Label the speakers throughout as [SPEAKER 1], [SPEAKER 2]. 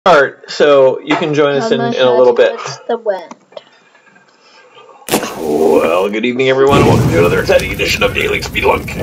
[SPEAKER 1] Start, so you can join us in a little bit.
[SPEAKER 2] The wind.
[SPEAKER 1] Well, good evening, everyone. Welcome to another exciting edition of Daily Speedlunk.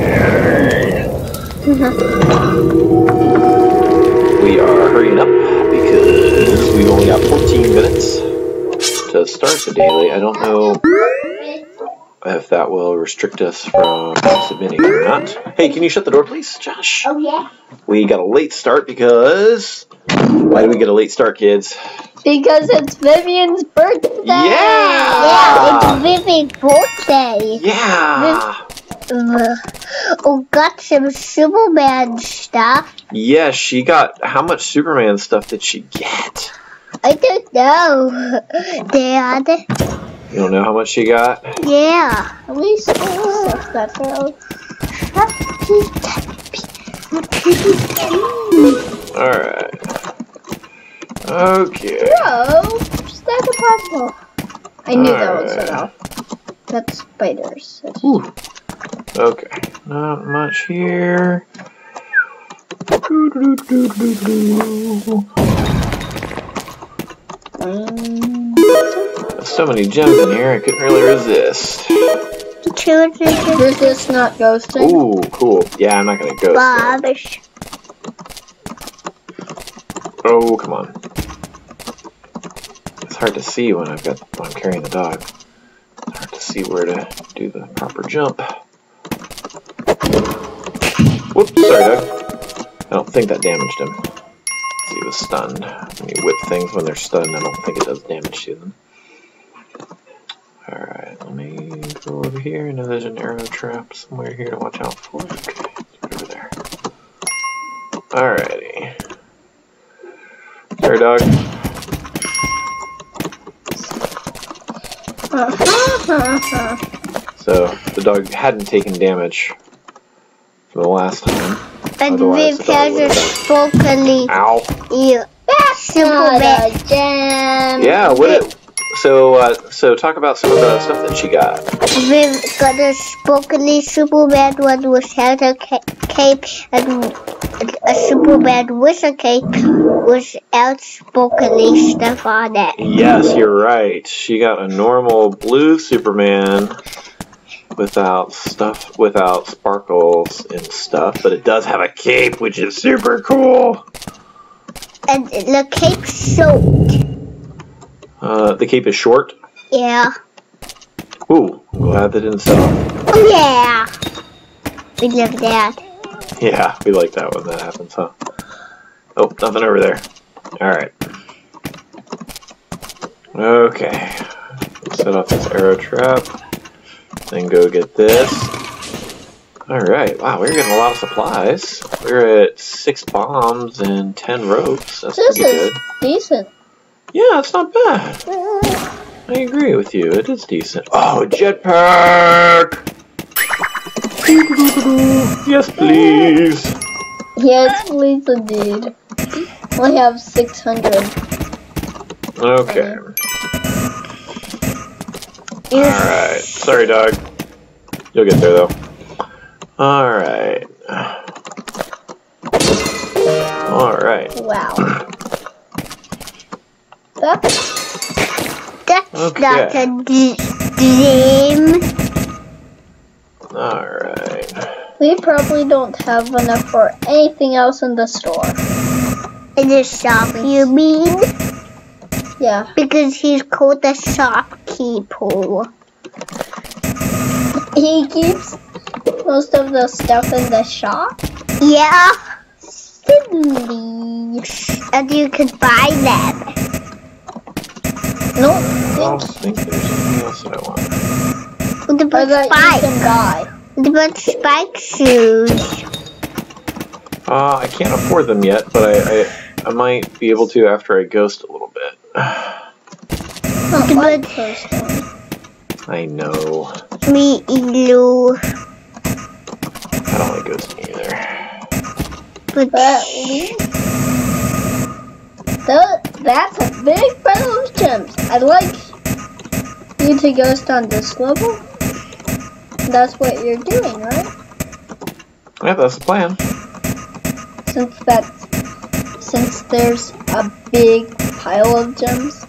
[SPEAKER 1] We are hurrying up because we've only got 14 minutes to start the daily. I don't know if that will restrict us from submitting or not. Hey, can you shut the door, please, Josh?
[SPEAKER 2] Oh, yeah.
[SPEAKER 1] We got a late start because... Why do we get a late start, kids?
[SPEAKER 2] Because it's Vivian's birthday.
[SPEAKER 1] Yeah!
[SPEAKER 3] It's Vivian's birthday.
[SPEAKER 1] Yeah!
[SPEAKER 3] Oh, got some Superman stuff.
[SPEAKER 1] Yes, she got... How much Superman stuff did she get?
[SPEAKER 3] I don't know, Dad.
[SPEAKER 1] You don't know how much she got?
[SPEAKER 3] Yeah.
[SPEAKER 2] At least stuff that girl.
[SPEAKER 1] Alright. Okay.
[SPEAKER 2] Whoa! Stack of possible. I knew that would set off. That's spiders.
[SPEAKER 1] Ooh. Okay. Not much here. So many gems in here, I couldn't really resist.
[SPEAKER 2] Resist not ghosting.
[SPEAKER 1] Ooh, cool. Yeah, I'm not gonna ghost.
[SPEAKER 3] Bobish.
[SPEAKER 1] Oh, come on. It's hard to see when I'm carrying the dog. It's hard to see where to do the proper jump. Whoops, sorry, Doug. I don't think that damaged him. He was stunned. When you whip things when they're stunned, I don't think it does damage to them. Alright, let me go over here. I know there's an arrow trap somewhere here to watch out for. Okay, over there. Alrighty. Sorry, dog. So, the dog hadn't taken damage from the last time.
[SPEAKER 3] And Viv has a spokely.
[SPEAKER 1] Ow.
[SPEAKER 3] Yeah. Superman.
[SPEAKER 1] Yeah, what it... So talk about some of the stuff that she got.
[SPEAKER 3] Viv got a spokely Superman one without a cape and a Superman with a cape without spokely stuff on it.
[SPEAKER 1] Yes, you're right. She got a normal blue Superman without sparkles and stuff, but it does have a cape, which is super cool.
[SPEAKER 3] And the cape's short.
[SPEAKER 1] The cape is short.
[SPEAKER 3] Yeah.
[SPEAKER 1] Ooh, I'm glad that didn't sell.
[SPEAKER 3] Oh yeah. We love that.
[SPEAKER 1] Yeah, we like that when that happens, huh? Oh, nothing over there. Alright. Okay. Set off this arrow trap. Then go get this. Alright, wow, we're getting a lot of supplies. We're at 6 bombs and 10 ropes. That's pretty good.
[SPEAKER 2] Decent.
[SPEAKER 1] Yeah, it's not bad. I agree with you. It is decent. Oh, jetpack! Yes, please.
[SPEAKER 2] Yes, please indeed. We have 600.
[SPEAKER 1] Okay. Alright. Sorry, dog. You'll get there, though. Alright. Alright.
[SPEAKER 2] Wow. That's
[SPEAKER 1] okay.
[SPEAKER 3] Not a dream.
[SPEAKER 1] Alright.
[SPEAKER 2] We probably don't have enough for anything else in the store.
[SPEAKER 3] In the shop, you mean?
[SPEAKER 2] Yeah.
[SPEAKER 3] Because he's called the shopkeeper.
[SPEAKER 2] He keeps most of the stuff in the shop?
[SPEAKER 3] Yeah. Silly. And you can buy them.
[SPEAKER 1] I
[SPEAKER 2] No,
[SPEAKER 1] don't think there's anything else that I want.
[SPEAKER 3] What
[SPEAKER 2] or
[SPEAKER 3] about
[SPEAKER 2] that you
[SPEAKER 3] spikes?
[SPEAKER 2] can buy.
[SPEAKER 3] What about spike shoes?
[SPEAKER 1] I can't afford them yet, but I might be able to after I ghost a little bit.
[SPEAKER 2] Not like those things.
[SPEAKER 1] I know.
[SPEAKER 3] Me either.
[SPEAKER 1] I don't like ghosting either.
[SPEAKER 3] But
[SPEAKER 2] That's a big pile of gems. I'd like you to ghost on this level. That's what you're doing, right?
[SPEAKER 1] Yeah, that's the plan.
[SPEAKER 2] Since that's since there's a big pile of gems.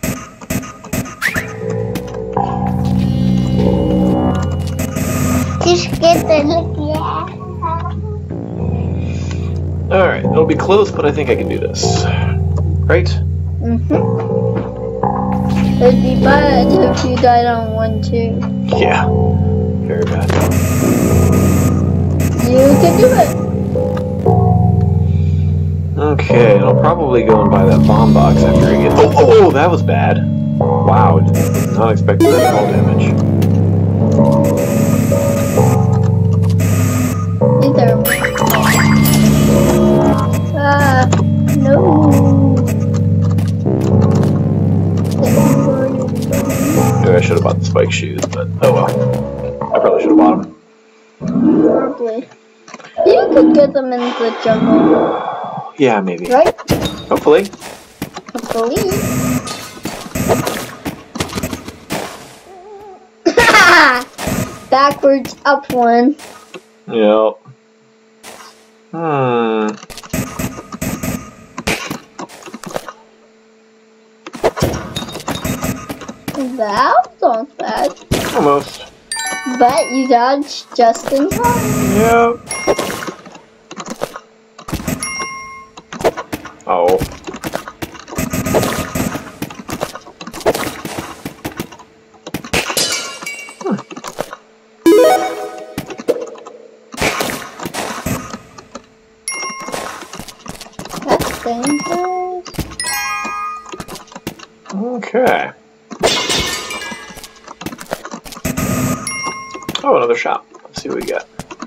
[SPEAKER 3] Just get the look, yeah.
[SPEAKER 1] Alright, it'll be close, but I think I can do this. Right?
[SPEAKER 2] It'd be bad if you died on 1, 2.
[SPEAKER 1] Yeah. Very bad.
[SPEAKER 2] You can do it.
[SPEAKER 1] Okay, and I'll probably go and buy that bomb box after I get... Oh, that was bad. Wow, did not expect that fall damage.
[SPEAKER 2] Either way. No.
[SPEAKER 1] Maybe I should have bought the spike shoes, but oh well. I probably should have bought them.
[SPEAKER 2] Probably. You could get them in the jungle.
[SPEAKER 1] Yeah, maybe.
[SPEAKER 2] Right?
[SPEAKER 1] Hopefully.
[SPEAKER 2] Hopefully. Backwards up 1.
[SPEAKER 1] Yep.
[SPEAKER 2] That sounds bad.
[SPEAKER 1] Almost.
[SPEAKER 2] But you dodged just in time.
[SPEAKER 1] Yep. Oh.
[SPEAKER 2] That's dangerous.
[SPEAKER 1] Okay. Oh, another shop. Let's see what we got.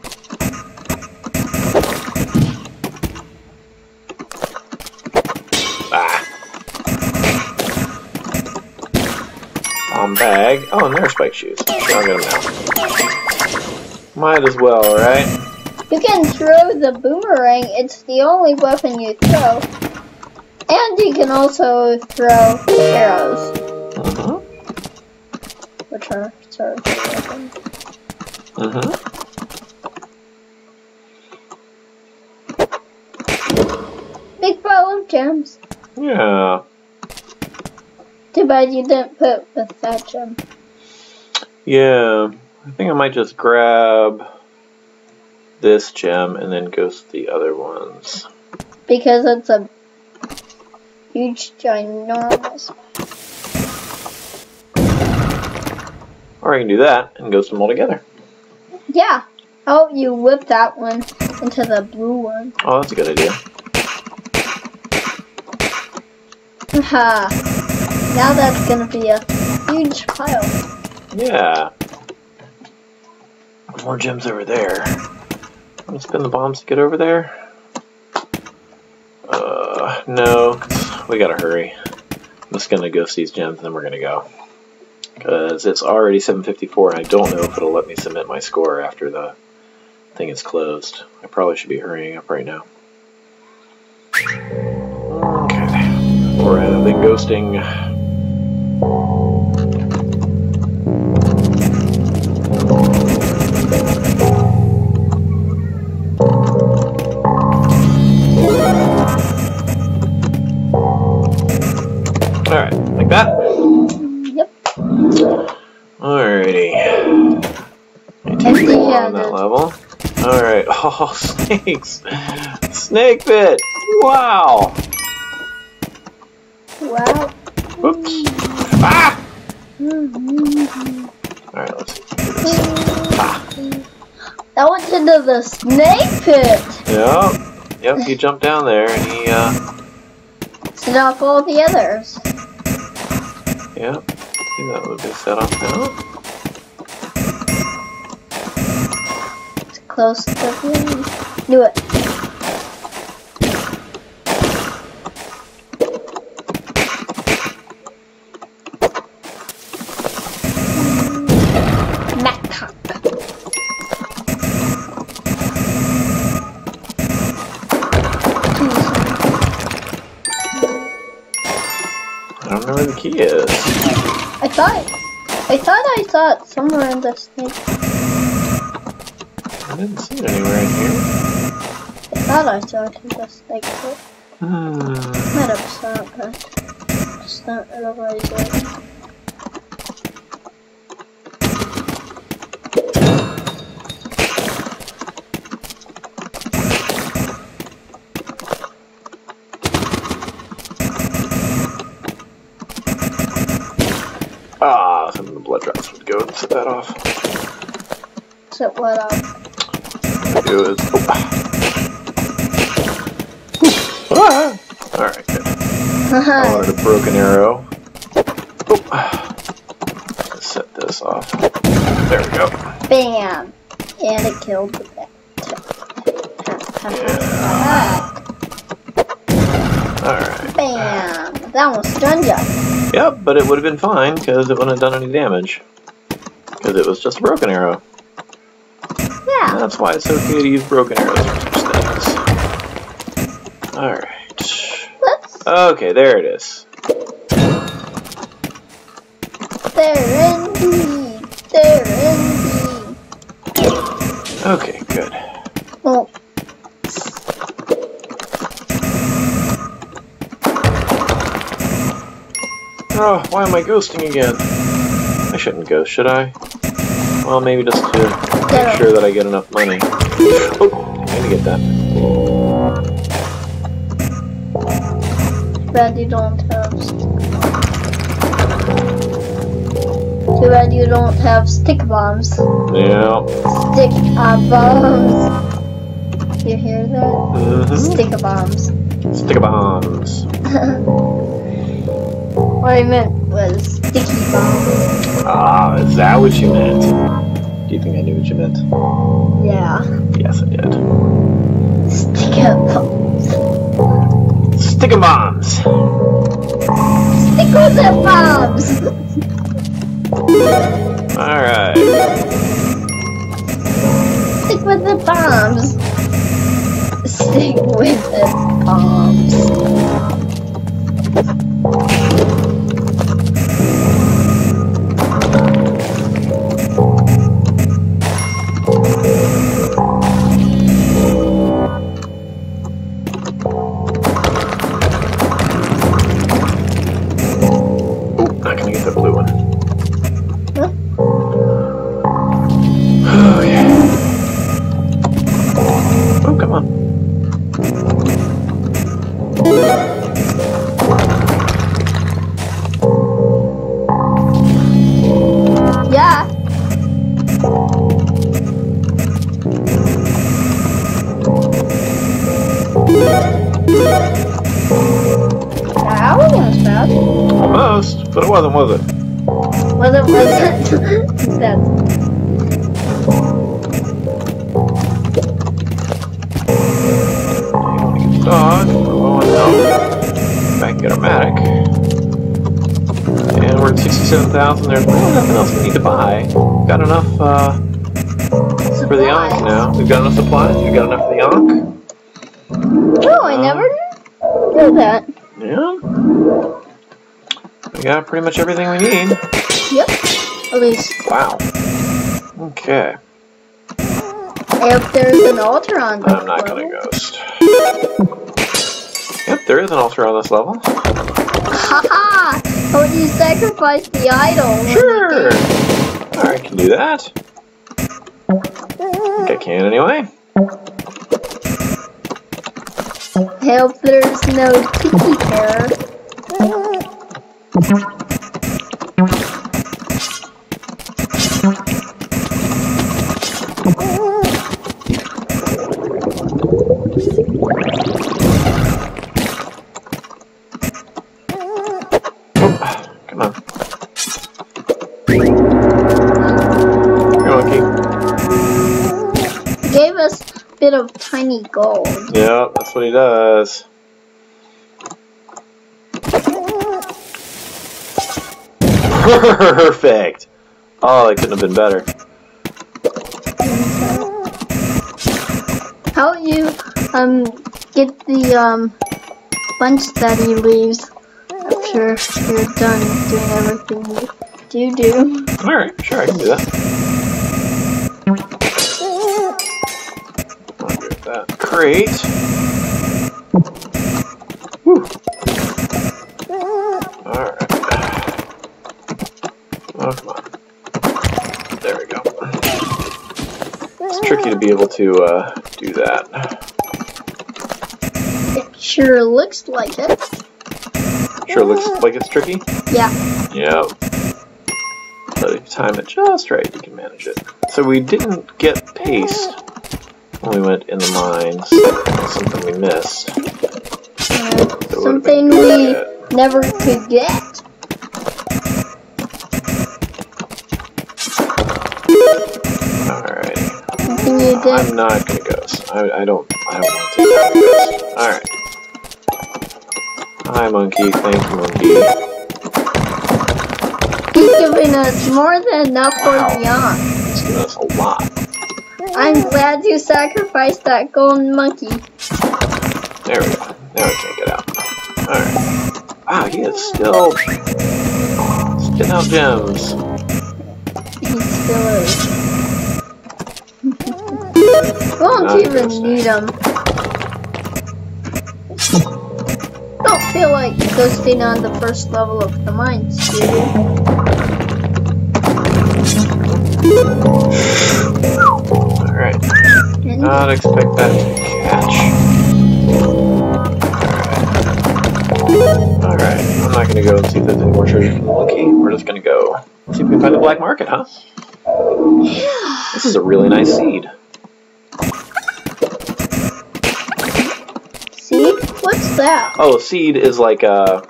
[SPEAKER 1] Bag. Oh, and there's spike shoes. Sure, I'll get them now. Might as well, right?
[SPEAKER 2] You can throw the boomerang. It's the only weapon you throw. And you can also throw arrows. Which are sort of weapons. Big pile of gems.
[SPEAKER 1] Yeah.
[SPEAKER 2] Too bad you didn't put with that gem.
[SPEAKER 1] Yeah, I think I might just grab this gem and then go to the other ones.
[SPEAKER 2] Because it's a huge, ginormous.
[SPEAKER 1] Or I can do that and ghost them all together.
[SPEAKER 2] Yeah. Oh, you whip that one into the blue one.
[SPEAKER 1] Oh, that's a good idea.
[SPEAKER 2] Haha. Now that's gonna be a huge pile.
[SPEAKER 1] Yeah. More gems over there. I'm gonna spin the bombs to get over there. No, 'cause we gotta hurry. I'm just gonna ghost these gems and then we're gonna go. Because it's already 7:54 and I don't know if it'll let me submit my score after the thing is closed. I probably should be hurrying up right now. Okay. We're at a big ghosting. Alright, like that?
[SPEAKER 2] Yep.
[SPEAKER 1] Alrighty. On that level. Alright. Oh, snakes! Snake bit! Wow!
[SPEAKER 2] Wow.
[SPEAKER 1] Whoops. Ah! Alright, let's do this. Ah.
[SPEAKER 2] That went into the snake pit.
[SPEAKER 1] Yep, he jumped down there and he,
[SPEAKER 2] set off all the others.
[SPEAKER 1] Yep. I think that would be set off now.
[SPEAKER 2] It's close to the end. Do it.
[SPEAKER 1] I don't know where the key is.
[SPEAKER 2] I thought I saw it somewhere in the snake.
[SPEAKER 1] I didn't see it anywhere in here.
[SPEAKER 2] I thought I saw it in the snake pit. Not upset, but just not really good.
[SPEAKER 1] Ah, some of the blood drops would go and set that off.
[SPEAKER 2] Set what up?
[SPEAKER 1] It was. Oh. Ah. Alright, good. I wanted a broken arrow. Oh. Let's set this off. There we go.
[SPEAKER 2] Bam! And it killed the bat.
[SPEAKER 1] Alright.
[SPEAKER 2] Bam! That almost stunned ya.
[SPEAKER 1] Yep, but it would have been fine because it wouldn't have done any damage. Because it was just a broken arrow.
[SPEAKER 2] Yeah.
[SPEAKER 1] That's why it's okay to use broken arrows for such things. Alright. Okay, there it is.
[SPEAKER 2] They're indeed. They're indeed.
[SPEAKER 1] Okay, good.
[SPEAKER 2] Well.
[SPEAKER 1] Oh, why am I ghosting again? I shouldn't ghost, should I? Well, maybe just to make sure that I get enough money. Oh, I need to get that.
[SPEAKER 2] Too bad you don't have. Too bad you don't have stick bombs.
[SPEAKER 1] Yeah.
[SPEAKER 2] Stick bombs. You hear that?
[SPEAKER 1] Mm-hmm.
[SPEAKER 2] Stick bombs.
[SPEAKER 1] Stick bombs.
[SPEAKER 2] What I meant was sticky bombs.
[SPEAKER 1] Ah, is that what you meant? Do you think I knew what you meant?
[SPEAKER 2] Yeah.
[SPEAKER 1] Yes, I did.
[SPEAKER 2] Stick bombs.
[SPEAKER 1] Stick bombs.
[SPEAKER 2] Stick with the bombs.
[SPEAKER 1] Alright.
[SPEAKER 2] Stick with the bombs. Stick with the bombs.
[SPEAKER 1] Not gonna get the blue one.
[SPEAKER 2] Huh?
[SPEAKER 1] Oh, yeah. Oh, come on.
[SPEAKER 2] Yeah. That wasn't bad.
[SPEAKER 1] Almost, but it wasn't, was it?
[SPEAKER 2] Was it? That's.
[SPEAKER 1] Dog, we're low on health. If I can get a Matic. And we're at 67,000. There's really nothing else we need to buy. Got enough for the Ankh now. We've got enough supplies. We've got enough for the Ankh.
[SPEAKER 2] No, I never knew that.
[SPEAKER 1] Yeah. We got pretty much everything we need.
[SPEAKER 2] Yep. At least.
[SPEAKER 1] Wow. Okay.
[SPEAKER 2] If there's an altar on this
[SPEAKER 1] I'm not gonna
[SPEAKER 2] level.
[SPEAKER 1] ghost. Yep, there is an altar on this level.
[SPEAKER 2] Haha! How would you sacrifice the idol?
[SPEAKER 1] Sure. I can do that. I think I can anyway.
[SPEAKER 2] Hope there's no tiki terror.
[SPEAKER 1] Come on. Come on, Key.
[SPEAKER 2] Gave us a bit of tiny gold.
[SPEAKER 1] Yeah, that's what he does. Perfect. Oh, it couldn't have been better.
[SPEAKER 2] How would you get the bunch that he leaves after you're done doing everything you do?
[SPEAKER 1] Alright, sure, I can do that. I'll get that crate. Whew. Alright. Oh, come on. There we go. It's tricky to be able to do that.
[SPEAKER 2] It sure looks like it.
[SPEAKER 1] Sure looks like it's tricky?
[SPEAKER 2] Yeah.
[SPEAKER 1] Yeah. But if you time it just right, you can manage it. So we didn't get paste when we went in the mines. Something we missed.
[SPEAKER 2] Something we never could get.
[SPEAKER 1] Alright.
[SPEAKER 2] Something you did.
[SPEAKER 1] I'm not gonna ghost. I don't want to take a ghost. Alright. Hi, monkey. Thank you, monkey.
[SPEAKER 2] He's giving us more than enough for beyond.
[SPEAKER 1] He's giving us a lot.
[SPEAKER 2] I'm glad you sacrificed that golden monkey.
[SPEAKER 1] There we go. Now we can't get out. Alright. Wow, he is still spitting out gems.
[SPEAKER 2] He still is. Won't even need them. Don't feel like ghosting on the first level of the mines, do you?
[SPEAKER 1] Alright. Not expect that to catch. Alright. I'm not gonna go and see if there's any more treasure from the monkey. We're just gonna go see if we can find the black market, huh?
[SPEAKER 2] Yeah.
[SPEAKER 1] This is a really nice seed.
[SPEAKER 2] See? What's that?
[SPEAKER 1] Oh, seed is like a...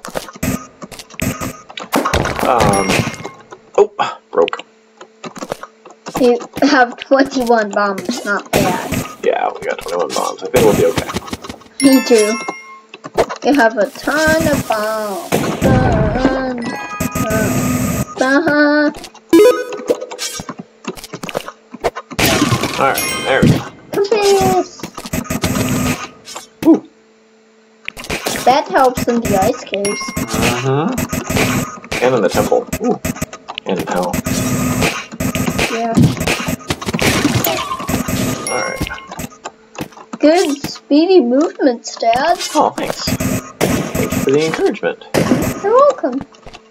[SPEAKER 1] Oh, broke.
[SPEAKER 2] You have 21 bombs, not bad.
[SPEAKER 1] Yeah, we got 21 bombs. I think we'll be okay.
[SPEAKER 2] Me too. You have a ton of bombs.
[SPEAKER 1] Alright, there we go.
[SPEAKER 2] Compass.
[SPEAKER 1] Ooh.
[SPEAKER 2] That helps in the ice caves.
[SPEAKER 1] Mm-hmm. And in the temple. Ooh. And in hell.
[SPEAKER 2] Yeah.
[SPEAKER 1] Alright.
[SPEAKER 2] Good speedy movements, Dad.
[SPEAKER 1] Oh, thanks. Thanks for the encouragement.
[SPEAKER 2] You're welcome.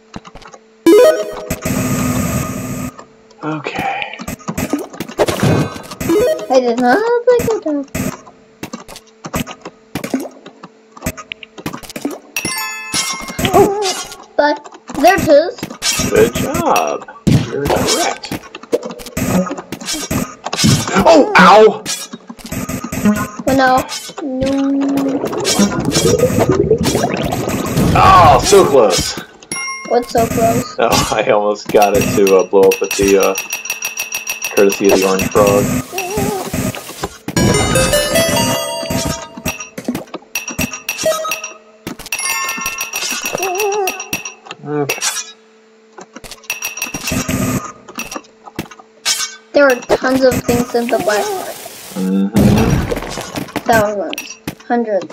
[SPEAKER 1] Okay.
[SPEAKER 2] I did not have a good time. Oh, but there it is.
[SPEAKER 1] Good job. You're correct. Oh, ow!
[SPEAKER 2] Well, no.
[SPEAKER 1] Oh, so close.
[SPEAKER 2] What's so close?
[SPEAKER 1] Oh, I almost got it to blow up with the, courtesy of the orange frog. Okay.
[SPEAKER 2] There are tons of things in the black market.
[SPEAKER 1] Mm-hmm.
[SPEAKER 2] Thousands. Hundreds.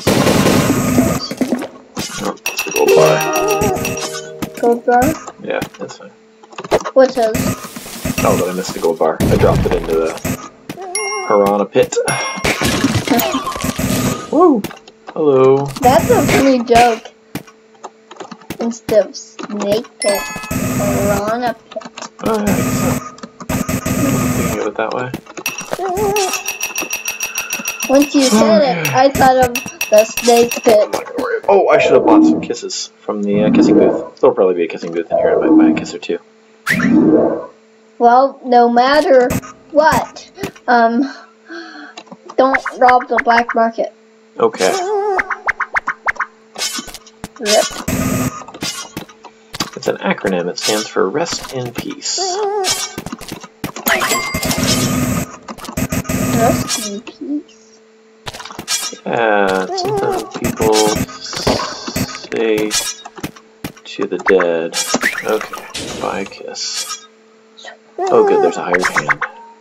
[SPEAKER 1] Oh, that's a gold bar.
[SPEAKER 2] Gold bar?
[SPEAKER 1] Yeah, that's fine.
[SPEAKER 2] What is?
[SPEAKER 1] Oh, but I missed the gold bar. I dropped it into the piranha pit. Woo! Hello.
[SPEAKER 2] That's a funny joke. Instead of snake pit, piranha pit.
[SPEAKER 1] Oh, yeah, I guess so. Thinking of it that way.
[SPEAKER 2] Once you said it, I thought of the snake pit.
[SPEAKER 1] I'm not gonna worry. Oh, I should have bought some kisses from the kissing booth. There'll probably be a kissing booth in here. I might buy a kiss or two.
[SPEAKER 2] Well, no matter what, don't rob the black market.
[SPEAKER 1] Okay.
[SPEAKER 2] Rip.
[SPEAKER 1] It's an acronym. It stands for Rest in Peace.
[SPEAKER 2] Rest in peace.
[SPEAKER 1] Yeah, it's something people say to the dead. Okay, buy a kiss. Oh good, there's a hired hand.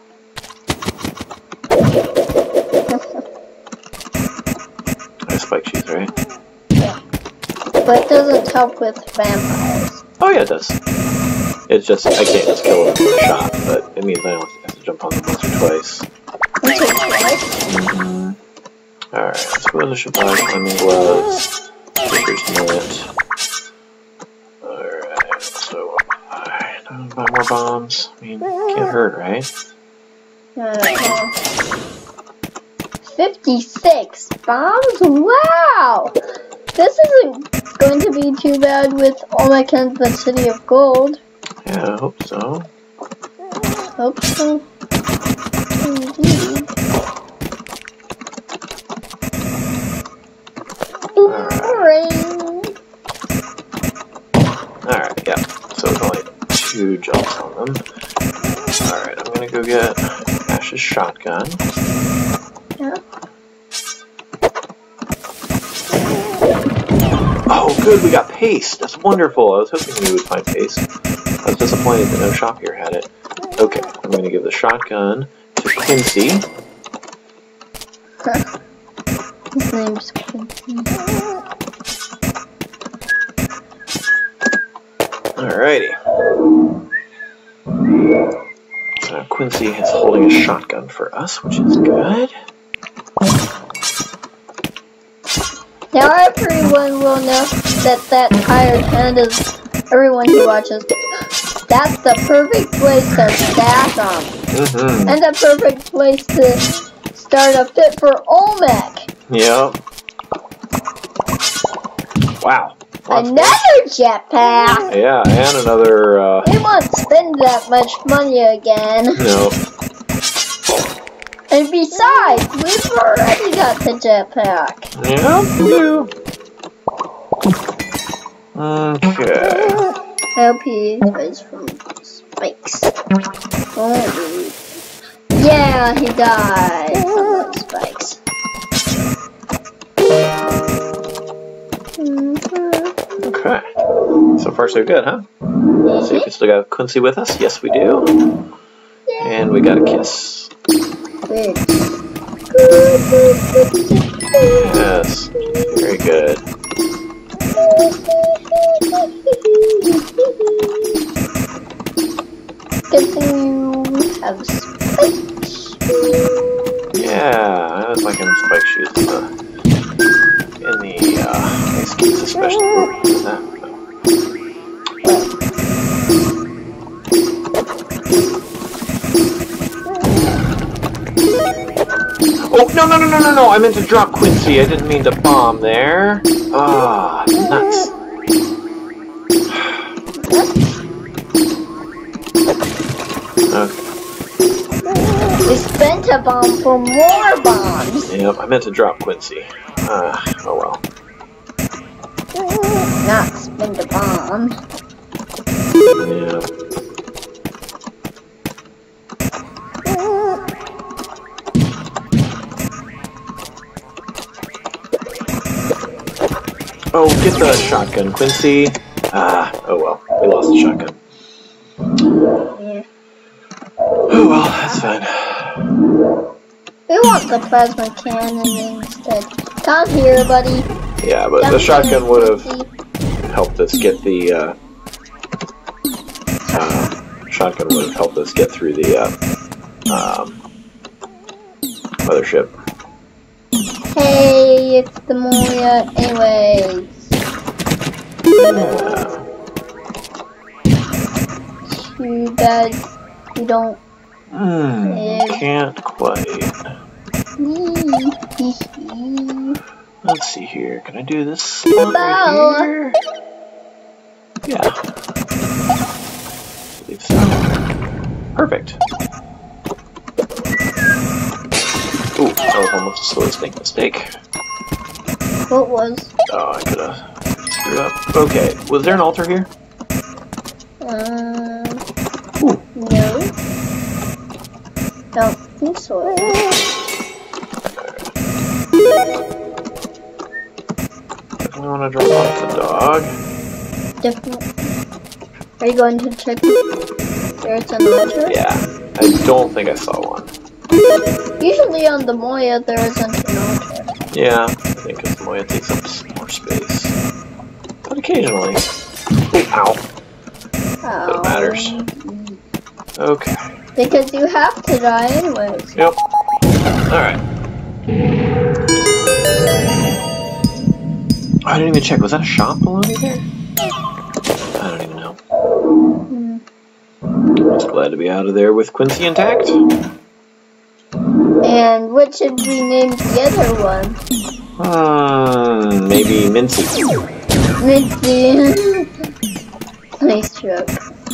[SPEAKER 1] I have spike shoes, right?
[SPEAKER 2] Yeah. But it doesn't help with vampires.
[SPEAKER 1] Oh yeah, it does. It's just, I can't just kill them with a shot, but it means I don't have to jump on them once or twice.
[SPEAKER 2] Once or twice?
[SPEAKER 1] Mm-hmm. Alright, let's go into Shabbat climbing gloves. Breaker's Millet. Alright, so buy more bombs. I mean, can't hurt, right?
[SPEAKER 2] 56 bombs? Wow! This isn't going to be too bad with Olmec and the City of Gold.
[SPEAKER 1] Yeah, I hope so.
[SPEAKER 2] Hope so. Indeed.
[SPEAKER 1] Alright, yeah. So it's only 2 jumps on them. Alright, I'm gonna go get Ash's shotgun.
[SPEAKER 2] Yeah.
[SPEAKER 1] Oh, good, we got paste. That's wonderful. I was hoping we would find paste. I was disappointed that no shop here had it. Okay, I'm gonna give the shotgun to Quincy.
[SPEAKER 2] His name's Quincy.
[SPEAKER 1] Alrighty. So Quincy is holding a shotgun for us, which is good.
[SPEAKER 2] Now everyone will know that Tired Pandas, everyone who watches, that's the perfect place to stash them. And the perfect place to start a fit for Olmec.
[SPEAKER 1] Yep. Wow.
[SPEAKER 2] Another jetpack.
[SPEAKER 1] Yeah, and another,
[SPEAKER 2] We won't spend that much money again.
[SPEAKER 1] No.
[SPEAKER 2] And besides, we've already got the jetpack.
[SPEAKER 1] Yeah, we do. Okay.
[SPEAKER 2] I hope he dies from spikes. Oh, yeah, he died from those spikes.
[SPEAKER 1] Okay. So far so good, huh? Let's see if we still got Quincy with us. Yes, we do. And we got a kiss.
[SPEAKER 2] Good.
[SPEAKER 1] Yes. Very good.
[SPEAKER 2] Good thing you have spikes.
[SPEAKER 1] Yeah, I was liking the spike shoes in the ice skates especially. Oh, no, I meant to drop Quincy. I didn't mean to bomb there. Ah, nuts. Okay.
[SPEAKER 2] We spent a bomb for more bombs.
[SPEAKER 1] Yep, I meant to drop Quincy. Oh well.
[SPEAKER 2] Not spend a bomb.
[SPEAKER 1] Yeah. Oh, get the shotgun, Quincy. Oh well, we lost the shotgun.
[SPEAKER 2] Yeah.
[SPEAKER 1] Oh well, that's fine.
[SPEAKER 2] We want the plasma cannon instead. Come here, buddy.
[SPEAKER 1] Yeah, but the shotgun would have helped us get the, shotgun would have helped us get through the, mothership.
[SPEAKER 2] Hey, it's the Moya. Anyways.
[SPEAKER 1] Yeah.
[SPEAKER 2] Too bad you don't.
[SPEAKER 1] Can't quite. Let's see here. Can I do this spot right here? Yeah. I believe so. Perfect. Ooh, that was almost a slow snake mistake.
[SPEAKER 2] What was?
[SPEAKER 1] Oh, I could have screwed up. Okay, was there an altar here? Ooh.
[SPEAKER 2] No. Don't think so.
[SPEAKER 1] Definitely want to drop off the dog.
[SPEAKER 2] Definitely. Are you going to check there's an altar?
[SPEAKER 1] Yeah, I don't think I saw one.
[SPEAKER 2] Usually on the Moya there isn't an altar.
[SPEAKER 1] Yeah, I think because Moya takes up more space. But occasionally. Ow. But it matters. Okay.
[SPEAKER 2] Because you have to die anyways.
[SPEAKER 1] Yep. Alright. I didn't even check. Was that a shop below me there? I don't even know. I'm just glad to be out of there with Quincy intact.
[SPEAKER 2] And what should we name the other one?
[SPEAKER 1] Maybe Mincy.
[SPEAKER 2] Mincy. Nice joke.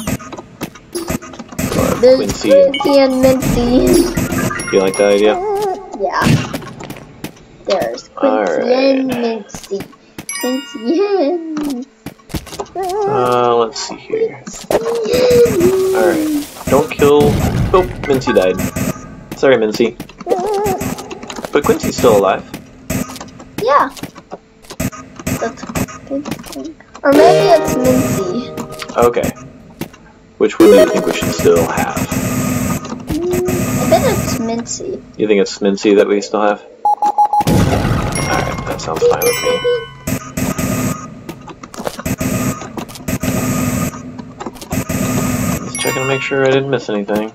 [SPEAKER 2] There's
[SPEAKER 1] Quincy
[SPEAKER 2] and Mincy.
[SPEAKER 1] Do you like that idea?
[SPEAKER 2] Yeah. There's Quincy and Mincy. Quincy and...
[SPEAKER 1] Let's see here. Alright. Don't kill... Oh, Mincy died. Sorry, Mincy. But Quincy's still alive.
[SPEAKER 2] Yeah. That's good. Or maybe it's Mincy.
[SPEAKER 1] Okay. Which one do you think we should still have?
[SPEAKER 2] I bet it's Mincy.
[SPEAKER 1] You think it's Mincy that we still have? Alright, that sounds fine with me. Just checking to make sure I didn't miss anything.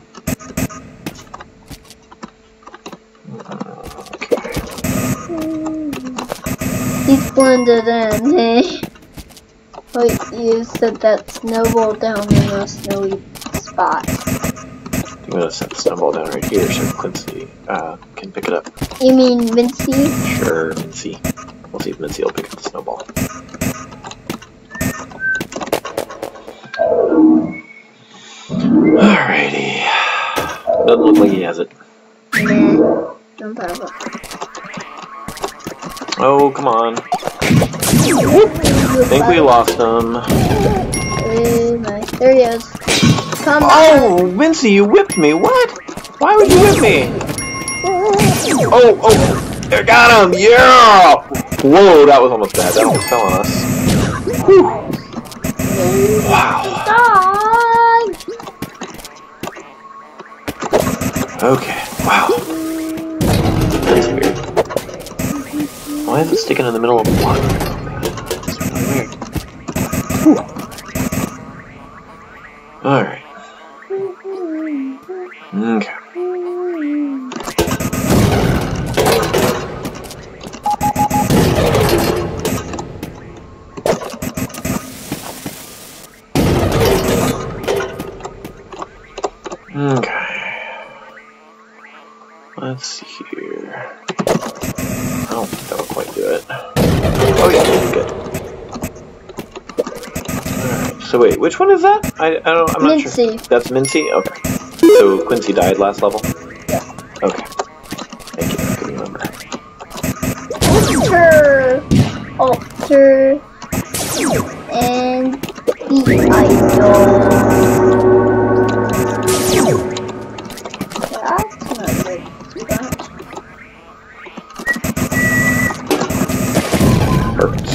[SPEAKER 2] He's blended in, hey? Wait, you said that snowball down in a snowy spot.
[SPEAKER 1] I'm gonna set the snowball down right here so Quincy can pick it up.
[SPEAKER 2] You mean Mincy?
[SPEAKER 1] Sure, Mincy. We'll see if Mincy will pick up the snowball. Alrighty. Doesn't look like he has it.
[SPEAKER 2] Nah, don't have it.
[SPEAKER 1] Oh, come on. I think we lost him.
[SPEAKER 2] There he is. Come on.
[SPEAKER 1] Oh, Mincy, you whipped me. What? Why would you whip me? Oh, I got him. Yeah. Whoa, that was almost bad. That almost fell on us. Whew. Wow. Okay. Wow. That's weird. Why is it sticking in the middle of the water? It's really weird. Whew. Alright. Okay. Okay. Let's see here. I don't think that'll quite do it. Oh yeah, good. Alright, so wait, which one is that? I'm not
[SPEAKER 2] Mincy.
[SPEAKER 1] sure. That's Mincy? Okay. So Quincy died last level?
[SPEAKER 2] Yeah.
[SPEAKER 1] Okay. Thank you, I can remember.
[SPEAKER 2] Alter. And the idol. That's not good.
[SPEAKER 1] Perfect.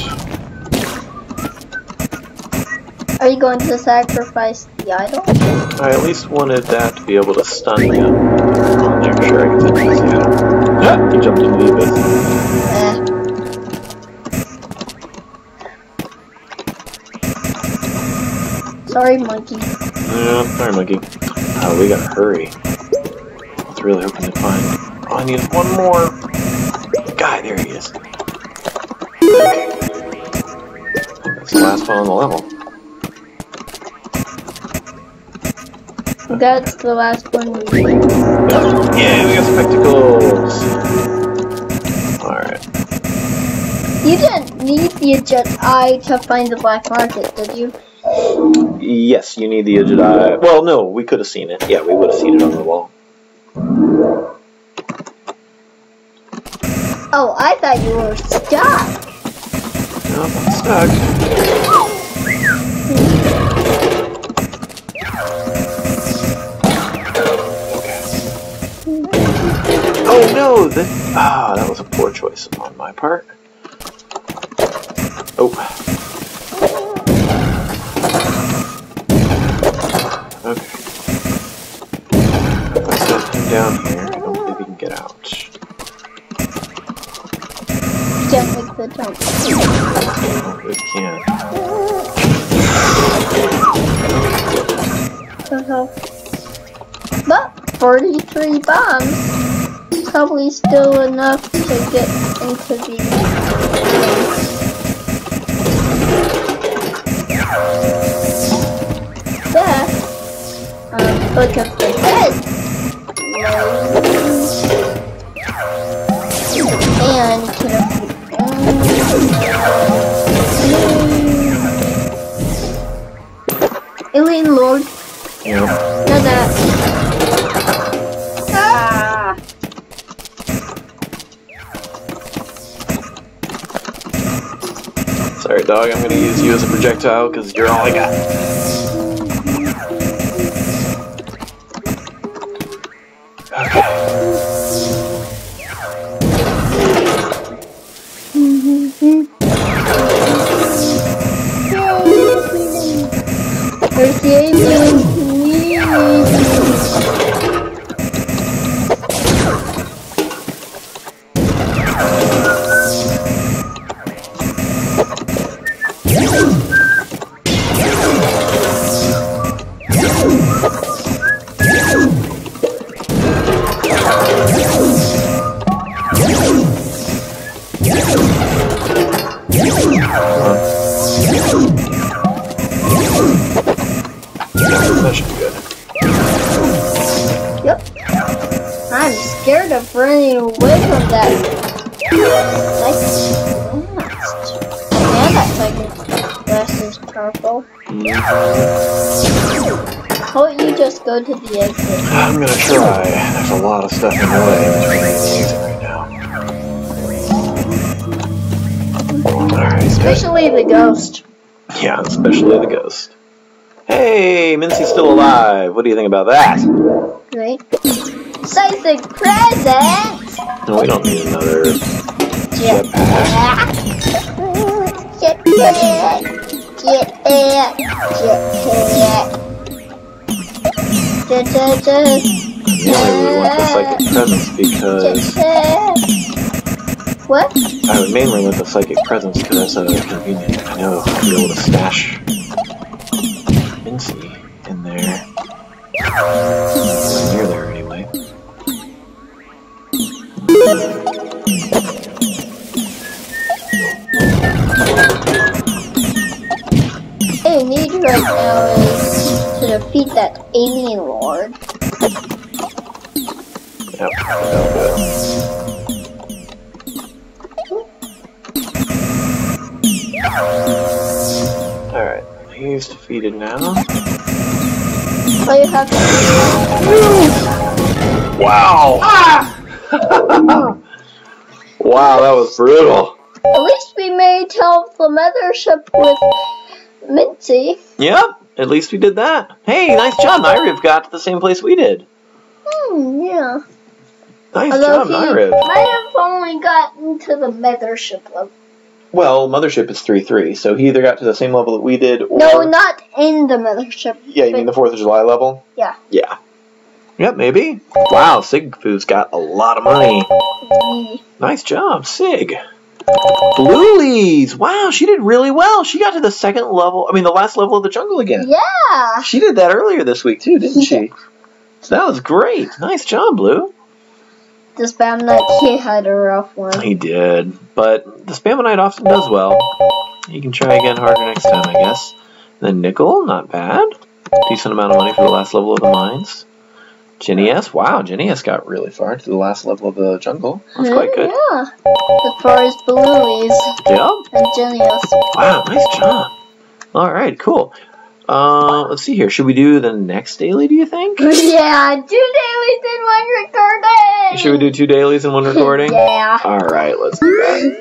[SPEAKER 2] Are you going to sacrifice the idol?
[SPEAKER 1] I at least wanted that to be able to stun me on there. Sure, I can take this idol. Ah! He jumped into the abyss.
[SPEAKER 2] Sorry, monkey.
[SPEAKER 1] Yeah, sorry, monkey. Oh, we gotta hurry. I was really hoping to find... Oh, I need one more guy. There he is. Okay. That's the last one on the level.
[SPEAKER 2] That's the last one we need.
[SPEAKER 1] Yeah, we got spectacles! Alright.
[SPEAKER 2] You didn't need the Jedi to find the black market, did you?
[SPEAKER 1] Yes, you need the Jedi. Well, no, we could have seen it. Yeah, we would have seen it on the wall.
[SPEAKER 2] Oh, I thought you were stuck.
[SPEAKER 1] Nope, I'm stuck. Oh no! That was a poor choice on my part. Oh. Okay. If I set him down here, I don't think he can get out.
[SPEAKER 2] Can't make the jump.
[SPEAKER 1] Oh, it can.
[SPEAKER 2] But 43 bombs. Probably still enough to get into the Look at the head. And to the Alien Lord.
[SPEAKER 1] Yeah.
[SPEAKER 2] No, that. Ah!
[SPEAKER 1] Sorry, dog. I'm gonna use you as a projectile because you're all I got. That should be good.
[SPEAKER 2] Yep. I'm scared of running away from that. And that second glass is purple. How about you just go to the exit?
[SPEAKER 1] I'm gonna try. There's a lot of stuff in the way between the exit right now. Alright,
[SPEAKER 2] Especially the ghost.
[SPEAKER 1] yeah, especially the ghost. Hey, Mincy's still alive. What do you think about that?
[SPEAKER 2] Right? Psychic present!
[SPEAKER 1] No, we don't need another
[SPEAKER 2] Jetpack. Jetpack. Jetpack. Jetpack.
[SPEAKER 1] Yeah, we would want the psychic presence because
[SPEAKER 2] What?
[SPEAKER 1] I would mainly want the psychic presence because that's convenient. I know I'll be able to stash Mincy in there. Near there anyway.
[SPEAKER 2] All I need right now is to defeat that alien lord.
[SPEAKER 1] Yep, that'll do it. Alright, he's defeated now.
[SPEAKER 2] All you have to
[SPEAKER 1] Wow! Ah! Wow, that was brutal.
[SPEAKER 2] At least we made help the mothership with Mincy.
[SPEAKER 1] Yep, at least we did that. Hey, nice job, Nyriv got to the same place we did.
[SPEAKER 2] Yeah.
[SPEAKER 1] Nice
[SPEAKER 2] Although
[SPEAKER 1] job,
[SPEAKER 2] he
[SPEAKER 1] Nyriv.
[SPEAKER 2] might have only gotten to the mothership level.
[SPEAKER 1] Well, Mothership is 3-3, so he either got to the same level that we did, or...
[SPEAKER 2] No, not in the mothership.
[SPEAKER 1] Yeah, you mean the 4th of July level?
[SPEAKER 2] Yeah.
[SPEAKER 1] Yeah. Yep, maybe. Wow, Sigfood's got a lot of money. Nice job, Sig. Bluelies! Wow, she did really well. She got to the second level, I mean the last level of the jungle again.
[SPEAKER 2] Yeah.
[SPEAKER 1] She did that earlier this week too, didn't she? So that was great. Nice job, Blue.
[SPEAKER 2] The Spam Knight, he had a rough one.
[SPEAKER 1] He did, but the Spamonite often does well. You can try again harder next time, I guess. And then Nickel, not bad. Decent amount of money for the last level of the mines. Ginny S, wow, Ginny S got really far to the last level of the jungle. That's quite good.
[SPEAKER 2] Yeah. As far as Bluelies
[SPEAKER 1] Yep.
[SPEAKER 2] and Genius.
[SPEAKER 1] Wow, nice job. Alright, cool. Let's see here. Should we do the next daily, do you think?
[SPEAKER 2] Yeah, 2 dailies in 1 recording.
[SPEAKER 1] Should we do 2 dailies in 1 recording?
[SPEAKER 2] Yeah.
[SPEAKER 1] Alright, let's do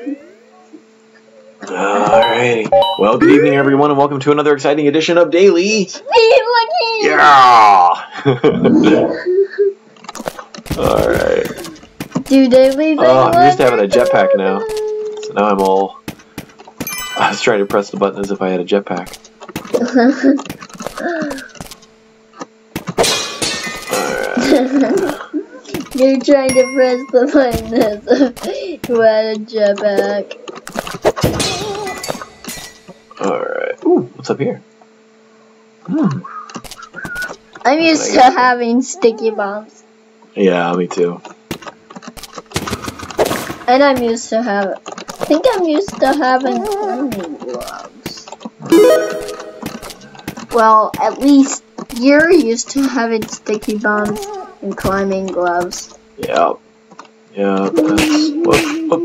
[SPEAKER 1] that. Alrighty. Well, good evening, everyone, and welcome to another exciting edition of Daily.
[SPEAKER 2] Speed Lucky.
[SPEAKER 1] Yeah! Alright.
[SPEAKER 2] 2 dailies in
[SPEAKER 1] Oh, I'm used to
[SPEAKER 2] 1
[SPEAKER 1] having a jetpack now.
[SPEAKER 2] recording.
[SPEAKER 1] So now I'm all... I was trying to press the button as if I had a jetpack. Alright.
[SPEAKER 2] You're trying to press the button as if you had a jetpack.
[SPEAKER 1] Alright. Ooh, what's up here?
[SPEAKER 2] I'm used to having sticky bombs.
[SPEAKER 1] Yeah, me too.
[SPEAKER 2] And I'm used to having... I think I'm used to having army gloves. Well, at least You're used to having sticky bombs and climbing gloves.
[SPEAKER 1] Yeah. Yeah, that's... Whoop.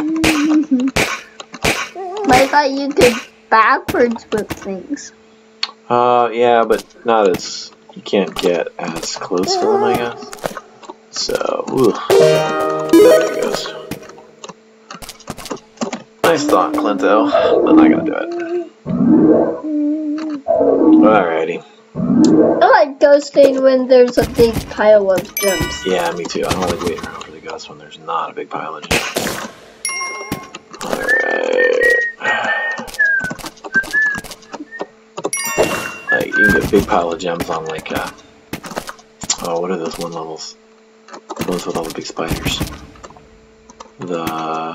[SPEAKER 2] But I thought you could backwards whip things.
[SPEAKER 1] Yeah, but not as... You can't get as close to them, I guess. So, ooh. There it goes. Nice thought, Clinto. I'm not gonna do it. Alrighty.
[SPEAKER 2] I like ghosting when there's a big pile of gems.
[SPEAKER 1] Yeah, me too. I don't like waiting around for the ghost when there's not a big pile of gems. Alright. Like, you can get a big pile of gems on, like, oh, what are those one levels? Those with all the big spiders. The...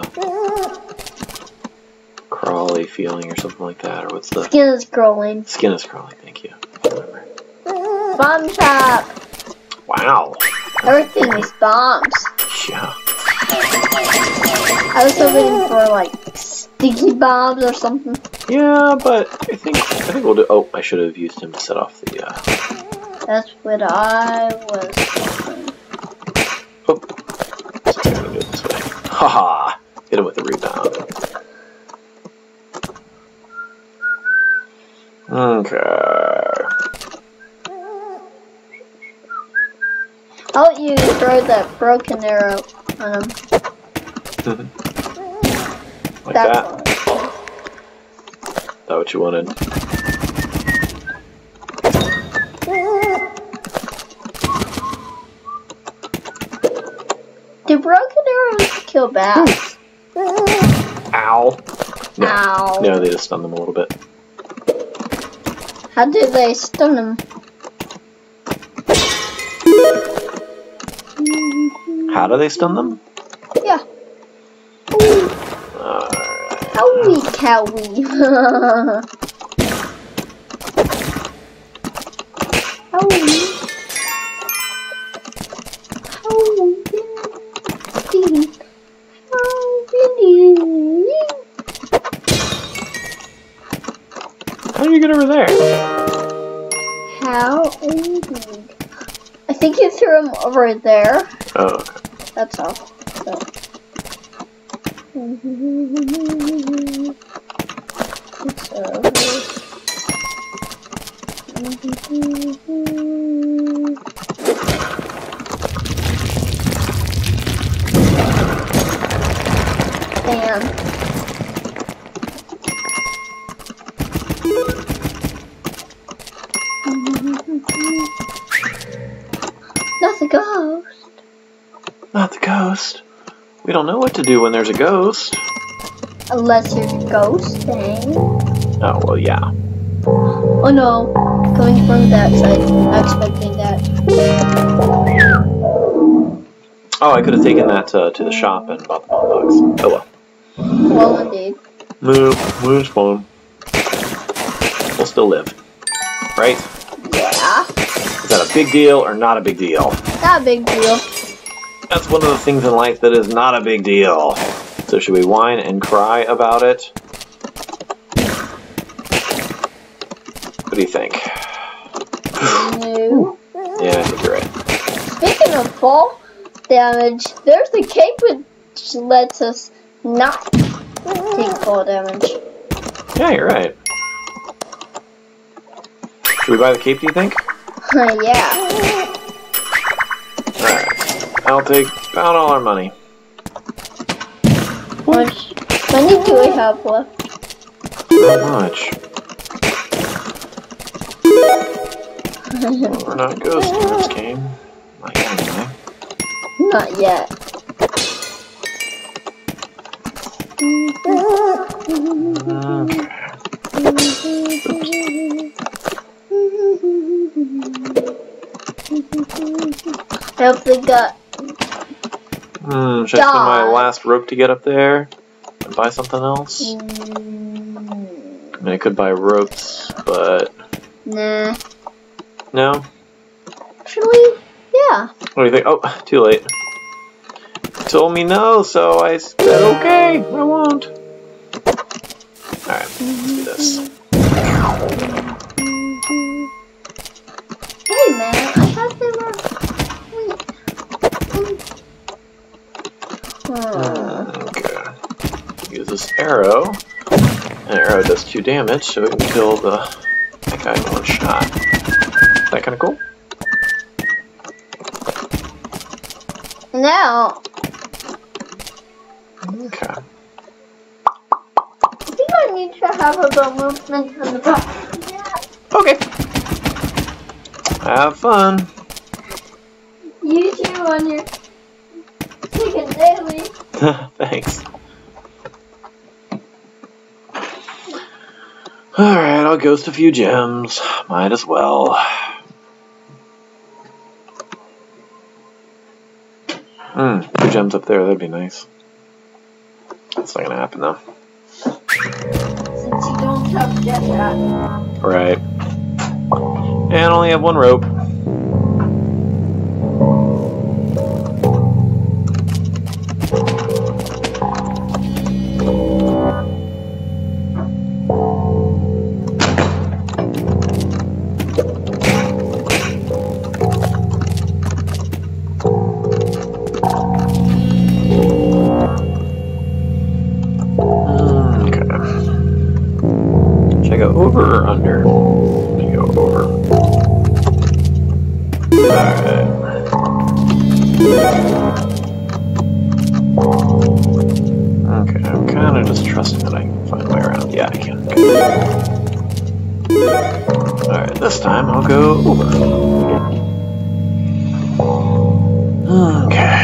[SPEAKER 1] Crawly feeling or something like that, or what's the...
[SPEAKER 2] Skin is crawling.
[SPEAKER 1] Skin is crawling, thank you.
[SPEAKER 2] Bomb shop!
[SPEAKER 1] Wow.
[SPEAKER 2] Everything is bombs.
[SPEAKER 1] Yeah.
[SPEAKER 2] I was hoping for like sticky bombs or something.
[SPEAKER 1] Yeah, but I think we'll do... Oh, I should have used him to set off the...
[SPEAKER 2] That's what I was thinking.
[SPEAKER 1] Oh. So I'm gonna do it this way. Haha! Hit him with the rebound. Okay.
[SPEAKER 2] I'll let you throw that broken arrow on him.
[SPEAKER 1] Like
[SPEAKER 2] That's
[SPEAKER 1] that? Is that what you wanted?
[SPEAKER 2] Do broken arrows kill bats?
[SPEAKER 1] Ow. No.
[SPEAKER 2] Ow.
[SPEAKER 1] No, they just stun them a little bit.
[SPEAKER 2] How do they stun them?
[SPEAKER 1] How do they stun them?
[SPEAKER 2] Yeah.
[SPEAKER 1] Alright.
[SPEAKER 2] Cowie, cowie.
[SPEAKER 1] How do you get over there?
[SPEAKER 2] How indeed. I think you threw him over there.
[SPEAKER 1] Oh, okay.
[SPEAKER 2] That's all. So. It's over. Damn. Not the ghost.
[SPEAKER 1] Not the ghost. We don't know what to do when there's a ghost.
[SPEAKER 2] Unless you're ghosting.
[SPEAKER 1] Oh, well, yeah.
[SPEAKER 2] Oh no. Coming from that side. I'm expecting that.
[SPEAKER 1] Oh, I could have taken that to the shop and bought the bomb box. Oh well.
[SPEAKER 2] Well, indeed.
[SPEAKER 1] No, it's fine. We'll still live. Right?
[SPEAKER 2] Yeah.
[SPEAKER 1] Is that a big deal or not a big deal?
[SPEAKER 2] Not a big deal.
[SPEAKER 1] That's one of the things in life that is not a big deal. So should we whine and cry about it? What do you think?
[SPEAKER 2] No.
[SPEAKER 1] Yeah, I think you're right.
[SPEAKER 2] Speaking of fall damage, there's the cape which lets us not take fall damage.
[SPEAKER 1] Yeah, you're right. Should we buy the cape, do you think?
[SPEAKER 2] Yeah.
[SPEAKER 1] Alright. I'll take about all our money.
[SPEAKER 2] How much money do we have left?
[SPEAKER 1] Not much. Well, we're not ghosting this game. Not yet, anyway.
[SPEAKER 2] Not yet. I hope they got.
[SPEAKER 1] Should I spend my last rope to get up there? And buy something else? I mean, I could buy ropes, but...
[SPEAKER 2] Nah.
[SPEAKER 1] No?
[SPEAKER 2] Actually, yeah.
[SPEAKER 1] What do you think? Oh, too late. You told me no, so I said okay, I won't. Alright, let's do this. 2 damage, so we can kill that guy in 1 shot. Is that kind of cool?
[SPEAKER 2] Now.
[SPEAKER 1] Okay.
[SPEAKER 2] I think I need to have a bit movement in the back. Yeah.
[SPEAKER 1] Okay. Have fun.
[SPEAKER 2] You too on your chicken daily.
[SPEAKER 1] Thanks. Alright, I'll ghost a few gems. Might as well. 2 gems up there, that'd be nice. That's not gonna happen though.
[SPEAKER 2] Since you don't have jetpack.
[SPEAKER 1] Right. And only have 1 rope. Over or under? You go over. Alright. Okay, I'm kind of just trusting that I can find my way around. Yeah, I can. Alright, this time I'll go over. Okay.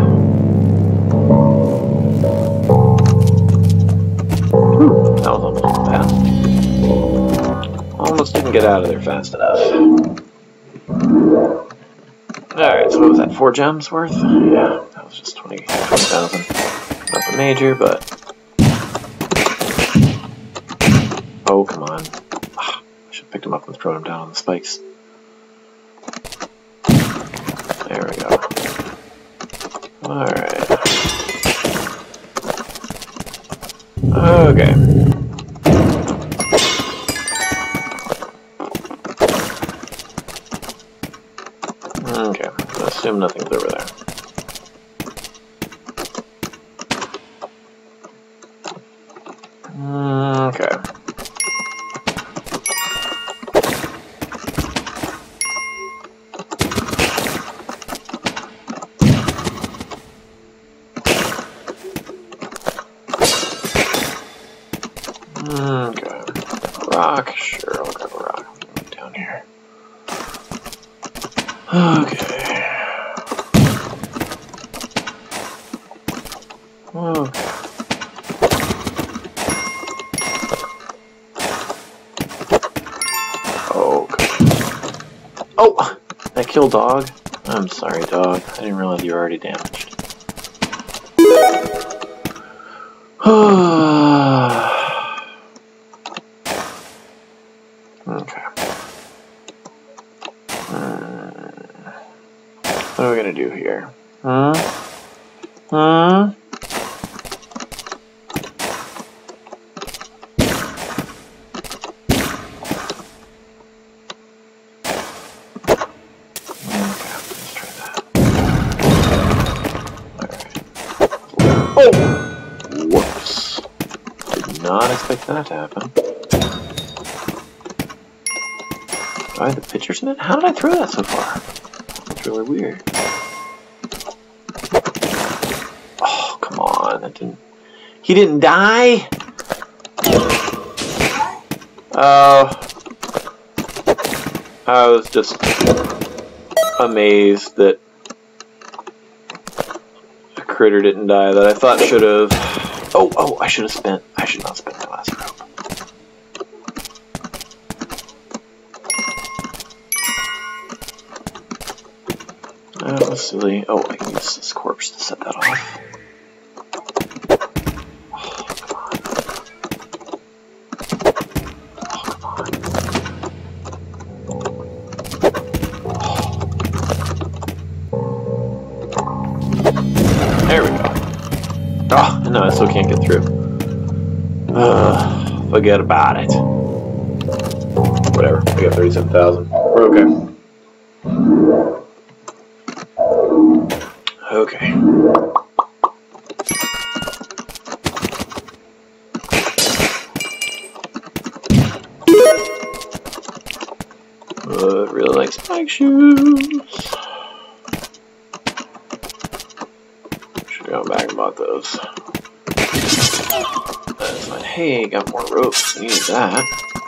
[SPEAKER 1] That was almost bad. Almost didn't get out of there fast enough. Alright, so what was that, 4 gems worth? Yeah, that was just 20,000. Nothing major, but... Oh, come on. I should have picked him up and thrown him down on the spikes. There we go. Alright. Okay. Okay, I assume nothing's over there. Okay. Okay. Rock, sure, I'll grab a rock. Down here. Okay. Okay. Okay. Oh! That killed dog? I'm sorry, dog. I didn't realize you were already damaged. Okay. What are we gonna do here? Oh! Whoops. Did not expect that to happen. Do I have the pictures in it? How did I throw that so far? That's really weird. Oh, come on. That didn't... He didn't die? Oh. I was just amazed that the critter didn't die that I thought should have. Oh, I should not spend my last rope. That was silly. Oh, I can use this corpse to set that off. Oh, come on. There we go. Oh, no, I still can't get through. Forget about it. Whatever, I got 37,000. We're okay. Okay. Really like spike shoes. Should go back and bought those. That's fine. Hey, got more ropes. Need that.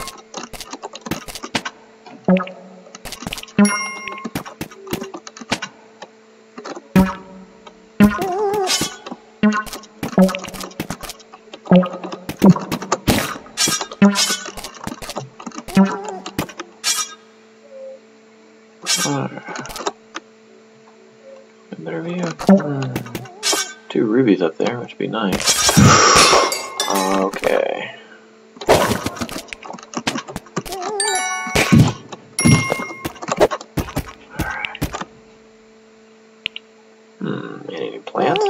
[SPEAKER 1] Better view. 2 rubies up there, which would be nice. Okay. Alright. Any plants?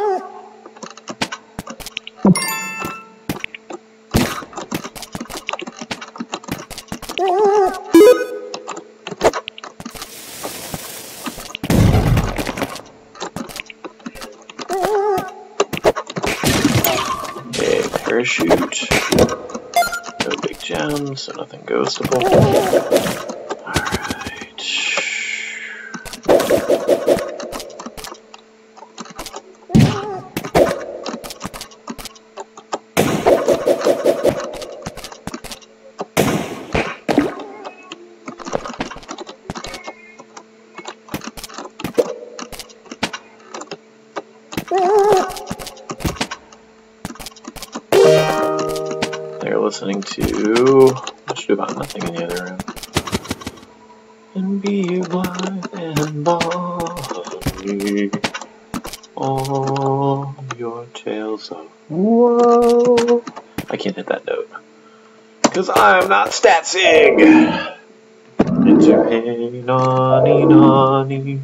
[SPEAKER 1] Parachute. No big gems, so nothing ghostable. Alright. Listening to much about nothing in the other room. And be blithe and bonny on your tales of woe. I can't hit that note because I'm not Statsig. It's a hey nonny nonny.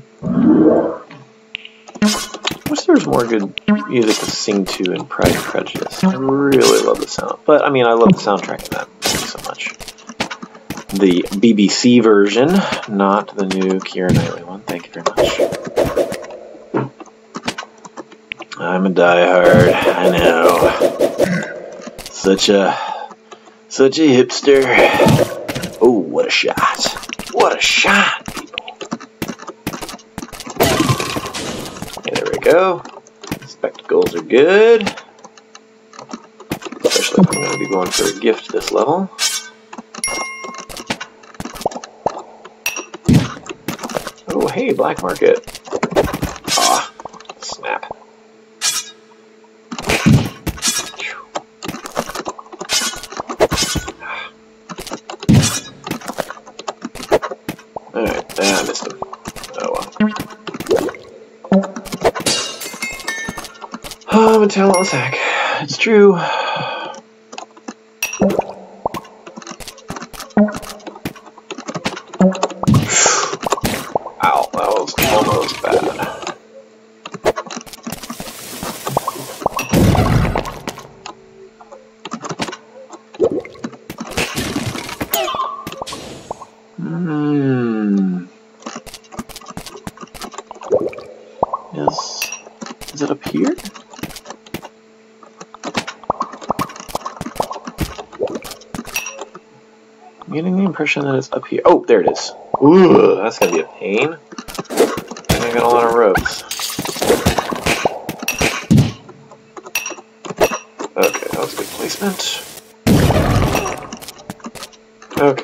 [SPEAKER 1] I wish there was more good music to sing to in Pride and Prejudice. I really love the sound. But, I mean, I love the soundtrack in that movie so much. The BBC version, not the new Keira Knightley one. Thank you very much. I'm a diehard. I know. Such a hipster. Oh, what a shot. What a shot, people. Go. Spectacles are good. Especially if I'm going to be going for a gift this level. Oh, hey, black market. Ah, snap. Alright, I missed him. Oh well. I'm a talentless hack. It's true. Ow, that was almost bad. Is it up here? I'm getting the impression that it's up here. Oh, there it is. Ooh, that's gonna be a pain. And I got a lot of ropes. Okay, that was good placement. Okay.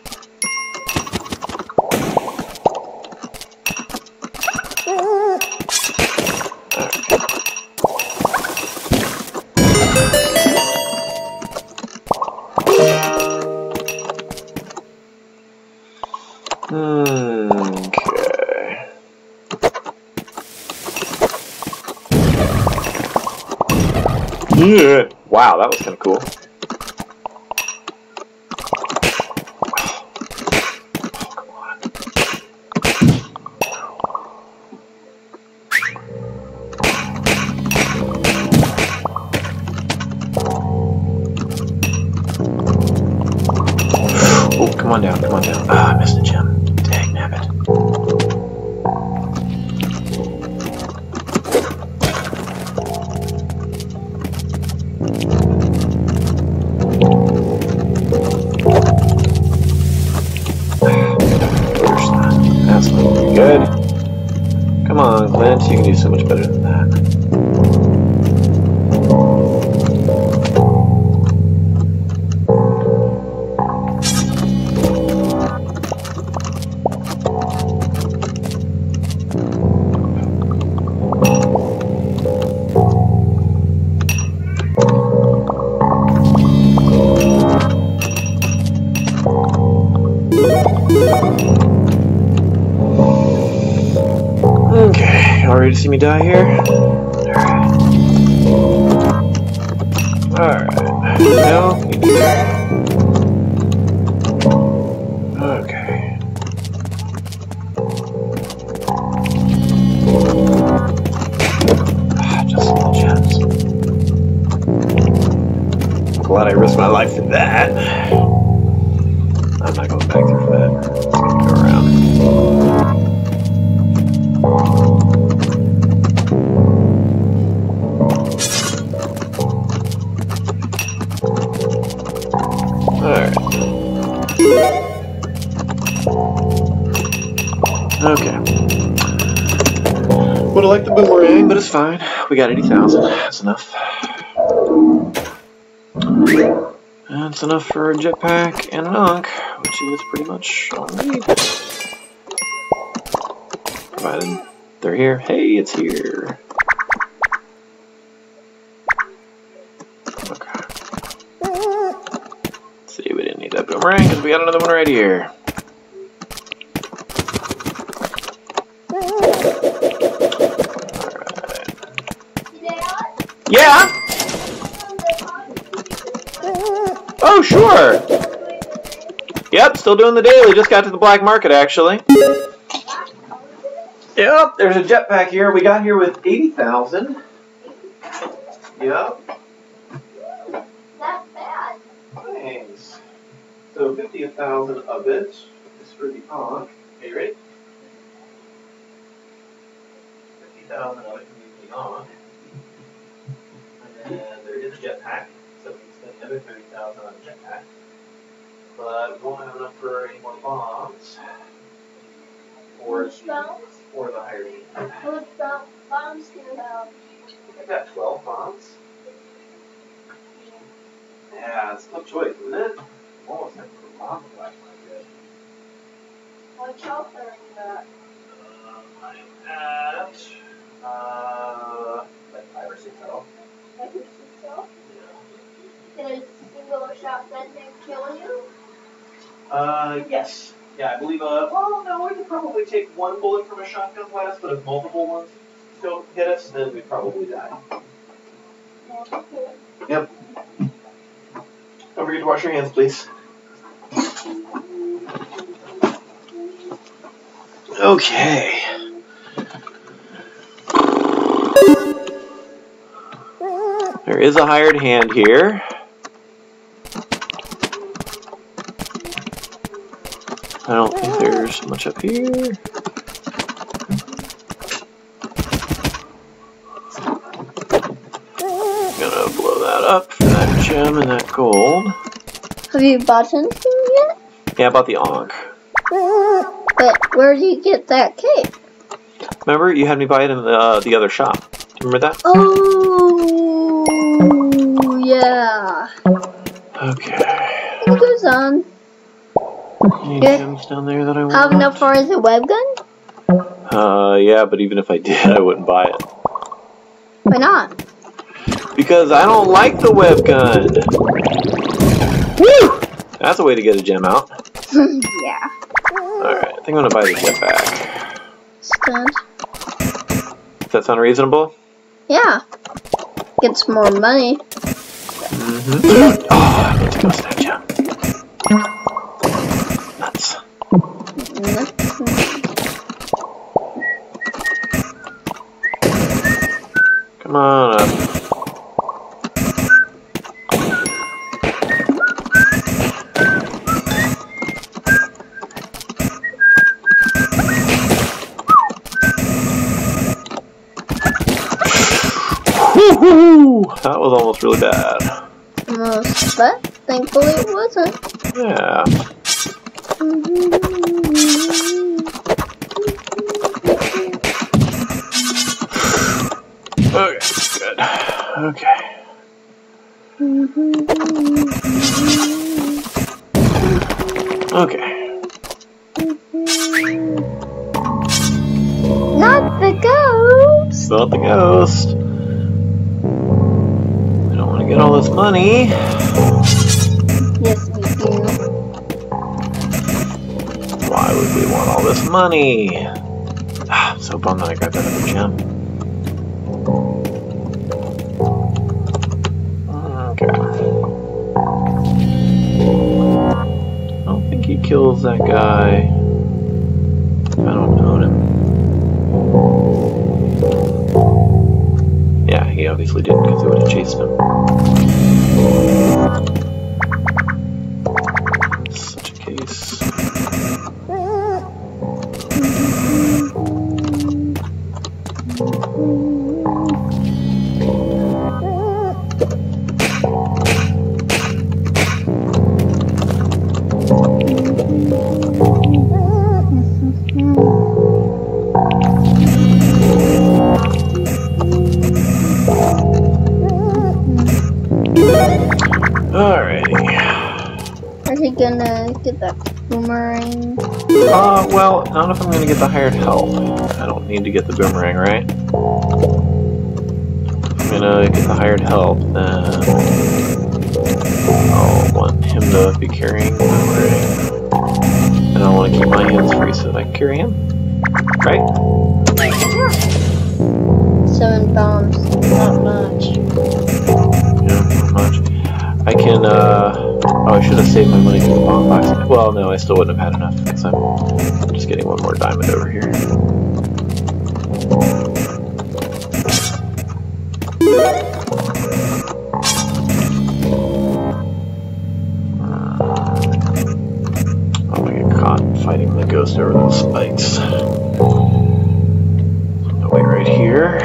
[SPEAKER 1] Okay. Yeah. Wow, that was kind of cool. Oh, come on down, come on down. Ah, I missed a gem. Dang, nabbit. that, you can do so much better than that. Okay, y'all ready to see me die here? Alright. No? Okay. Just some gems. Glad I risked my life for that. I'm not going back there for that. I'm just gonna go around. Alright. Okay. Would have liked the boomerang, but it's fine. We got 80,000. That's enough. That's enough for a jetpack and an Ankh, which is pretty much all we need. Provided they're here. Hey, it's here. Okay. Let's see, we didn't need that boomerang because we got another one right here. Alright. Yeah! Oh, sure! Yep, still doing the daily. Just got to the black market, actually. Yep, there's a jetpack here. We got here with 80,000. Yep.
[SPEAKER 2] Not bad.
[SPEAKER 1] Thanks. So 50,000 of it is for the Ankh. Okay, you ready? 50,000 of it can be the Ankh. And then there is a jetpack. So we can spend another 30,000 on a jetpack. But we won't have enough for any more bombs. Or the higher need.
[SPEAKER 2] How much bombs do you have?
[SPEAKER 1] I got 12 bombs. Yeah, it's a tough choice, isn't it? Almost have to put bombs in black market.
[SPEAKER 2] What shelter are you at?
[SPEAKER 1] I am at like 5 or 6 health.
[SPEAKER 2] I think so. Can a single shotgun kill you?
[SPEAKER 1] Yes. Yeah, I believe, well, no, we could probably take one bullet from a shotgun blast, but if multiple ones still hit us, then we'd probably die. Yep. Don't forget to wash your hands, please. Okay. There is a hired hand here. I don't think there's much up here. Gonna blow that up for that gem and that gold.
[SPEAKER 2] Have you bought anything yet?
[SPEAKER 1] Yeah, I bought the Ankh.
[SPEAKER 2] But where did you get that cake?
[SPEAKER 1] Remember, you had me buy it in the other shop. Do you remember that?
[SPEAKER 2] Oh, yeah.
[SPEAKER 1] Okay.
[SPEAKER 2] What goes on?
[SPEAKER 1] Any gems down there that I want?
[SPEAKER 2] Have enough for as a web gun?
[SPEAKER 1] Yeah, but even if I did, I wouldn't buy it.
[SPEAKER 2] Why not?
[SPEAKER 1] Because I don't like the web gun. Woo! That's a way to get a gem out.
[SPEAKER 2] Yeah.
[SPEAKER 1] Alright, I think I'm gonna buy the jetpack.
[SPEAKER 2] Stunt.
[SPEAKER 1] Does that sound reasonable?
[SPEAKER 2] Yeah. Get some more money.
[SPEAKER 1] Mm-hmm. Oh, I meant to go snag gem. Nuts. Come on up. That was almost really bad.
[SPEAKER 2] Almost, but thankfully it wasn't.
[SPEAKER 1] Yeah. Okay.
[SPEAKER 2] Not the ghost!
[SPEAKER 1] Not the ghost. We don't want to get all this money.
[SPEAKER 2] Yes, we do.
[SPEAKER 1] Why would we want all this money? I'm so bummed that I got that other gem. Okay. I don't think he kills that guy. I don't own him. Yeah, he obviously didn't because he would have chased him. Such a case. Alrighty.
[SPEAKER 2] Are you gonna get that boomerang?
[SPEAKER 1] Well, not if I'm gonna get the hired help. I don't need to get the boomerang, right? If I'm gonna get the hired help, then I'll want him to be carrying the boomerang. And I want to keep my hands free so that I can carry him. Right?
[SPEAKER 2] 7 bombs, not much.
[SPEAKER 1] Yeah, not much. I can, oh, I should have saved my money for the bomb box. Well, no, I still wouldn't have had enough, because I'm just getting one more diamond over here. Oh, I get caught fighting the ghost over those spikes. I'll wait right here.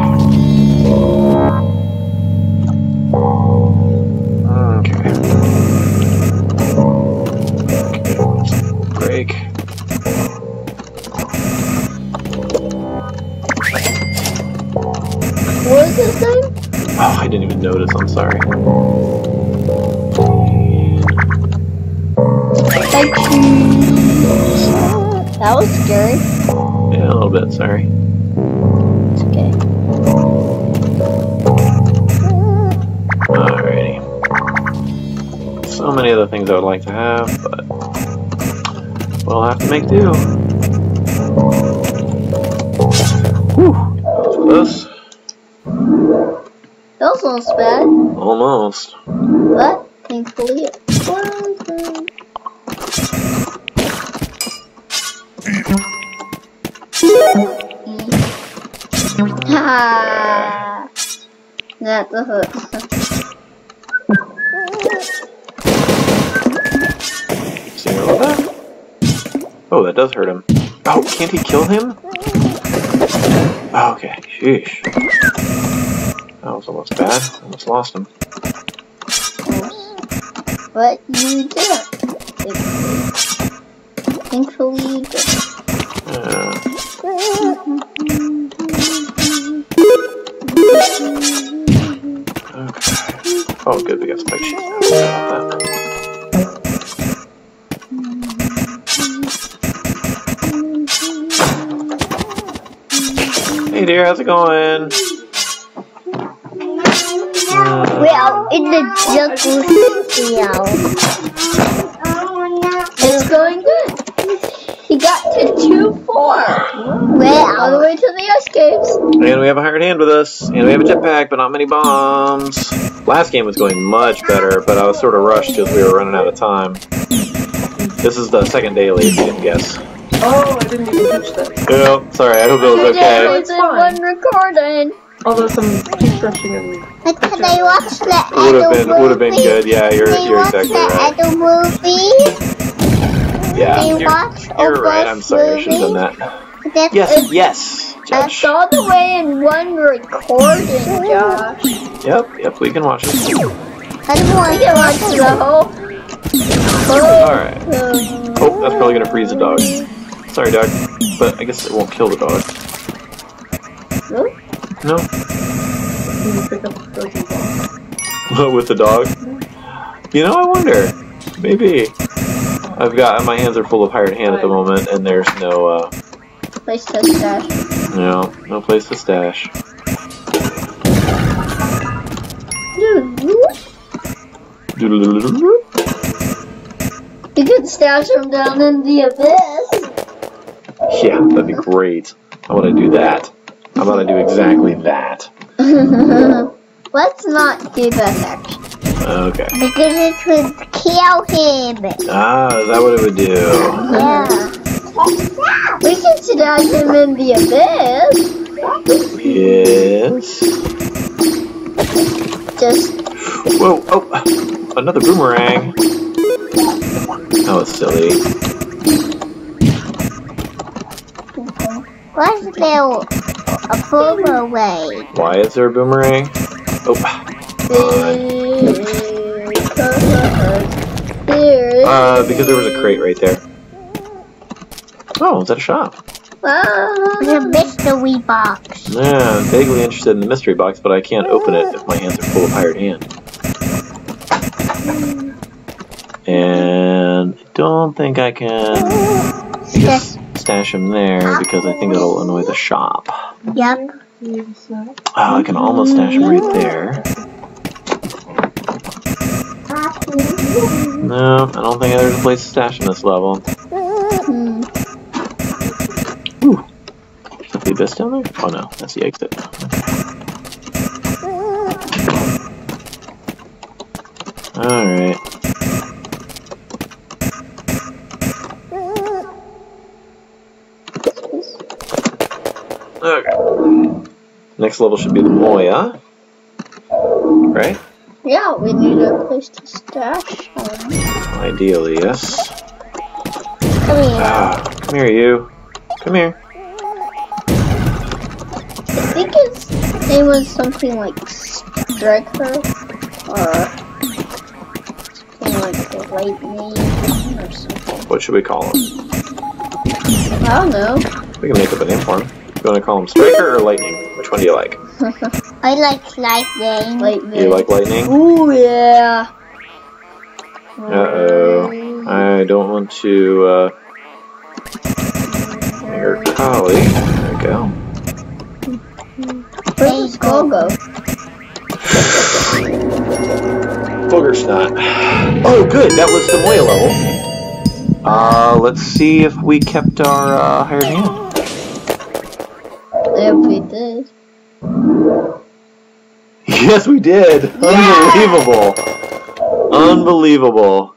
[SPEAKER 1] Break.
[SPEAKER 2] What is his name?
[SPEAKER 1] Oh, I didn't even notice, I'm sorry.
[SPEAKER 2] That was scary.
[SPEAKER 1] Yeah, a little bit, sorry.
[SPEAKER 2] It's okay.
[SPEAKER 1] Alrighty. So many other things I would like to have, but we'll have to make do. Whew, that was close.
[SPEAKER 2] That was almost bad,
[SPEAKER 1] Almost.
[SPEAKER 2] but thankfully it wasn't. Ha! That's a hook.
[SPEAKER 1] See all that? Oh, that does hurt him. Oh, can't he kill him? Oh, okay, sheesh. That was almost bad. Almost lost him.
[SPEAKER 2] But you didn't. Thankfully you didn't.
[SPEAKER 1] Okay. Oh, good, we got spike sheets now. Hey dear, how's it going?
[SPEAKER 3] We are in the jacuzzi now.
[SPEAKER 2] It's going good. He got to 2-4. All the way to the ice caves.
[SPEAKER 1] And we have a hired hand with us. And we have a jetpack, but not many bombs. Last game was going much better, but I was sort of rushed because we were running out of time. This is the second daily, if you didn't guess.
[SPEAKER 4] Oh, I didn't even touch that.
[SPEAKER 1] Yeah, sorry, I hope it was
[SPEAKER 2] Yeah,
[SPEAKER 1] okay.
[SPEAKER 2] it's in one recording.
[SPEAKER 4] Although some keep rushing and
[SPEAKER 3] But can I watch the
[SPEAKER 1] Would have been good. Yeah, you're exactly right.
[SPEAKER 3] the movie?
[SPEAKER 1] Yeah,
[SPEAKER 3] Can you
[SPEAKER 1] you're
[SPEAKER 3] watch
[SPEAKER 1] right. I'm sorry, I should have done that.
[SPEAKER 3] That's
[SPEAKER 1] Yes,
[SPEAKER 2] That's
[SPEAKER 1] Judge.
[SPEAKER 2] all the way in one recording, Josh.
[SPEAKER 1] Yep, we can watch it.
[SPEAKER 3] I don't
[SPEAKER 2] We
[SPEAKER 3] want
[SPEAKER 2] can watch the whole.
[SPEAKER 1] Alright. Oh, that's probably gonna freeze the dog. Sorry, dog. But I guess it won't kill the dog.
[SPEAKER 2] Really?
[SPEAKER 1] No?
[SPEAKER 4] you pick up the frozen ball.
[SPEAKER 1] With the dog? You know, I wonder. Maybe. My hands are full of hired hand at the moment, and there's no
[SPEAKER 2] place to stash.
[SPEAKER 1] No place to stash.
[SPEAKER 2] You could stash them down in the abyss.
[SPEAKER 1] Yeah, that'd be great. I want to do that. I want to do exactly that.
[SPEAKER 2] Let's not do that actually.
[SPEAKER 1] Okay.
[SPEAKER 3] Because it would kill him.
[SPEAKER 1] Ah, is that what it would do?
[SPEAKER 3] Yeah.
[SPEAKER 2] We can stash him in the abyss.
[SPEAKER 1] Yes.
[SPEAKER 2] Just.
[SPEAKER 1] Whoa! Oh, another boomerang. That was silly.
[SPEAKER 3] What's there a boomerang?
[SPEAKER 1] Why is there a boomerang? Oh. Because there was a crate right there. Oh, is that a shop?
[SPEAKER 3] The mystery box.
[SPEAKER 1] Yeah, I'm vaguely interested in the mystery box, but I can't open it if my hands are full of hired hand. And I don't think I can just stash him there because I think it'll annoy the shop.
[SPEAKER 3] Yep.
[SPEAKER 1] Oh, I can almost stash him right there. No, I don't think there's a place to stash in this level. Ooh. Is that the abyss down there? Oh no, that's the exit. Alright. Okay. Next level should be the Moya. Right?
[SPEAKER 2] Yeah, we need a place to stash them.
[SPEAKER 1] Ideally, yes.
[SPEAKER 3] Come here.
[SPEAKER 1] Come here, you. Come here.
[SPEAKER 2] I think his name was something like Striker or something like the Lightning or something.
[SPEAKER 1] What should we call him?
[SPEAKER 2] I don't know.
[SPEAKER 1] We can make up a name for him. You want to call him Striker or Lightning? Which one do you like?
[SPEAKER 3] I like lightning.
[SPEAKER 2] Lightning.
[SPEAKER 1] You like Lightning?
[SPEAKER 2] Ooh, yeah.
[SPEAKER 1] Uh-oh. I don't want to, your colleague. There we go.
[SPEAKER 2] Where's the skull go?
[SPEAKER 1] Booger snot. Oh, good. That was the Moya level. Let's see if we kept our, hired hand.
[SPEAKER 2] If we did.
[SPEAKER 1] Yes, we did. Yeah! Unbelievable. Unbelievable.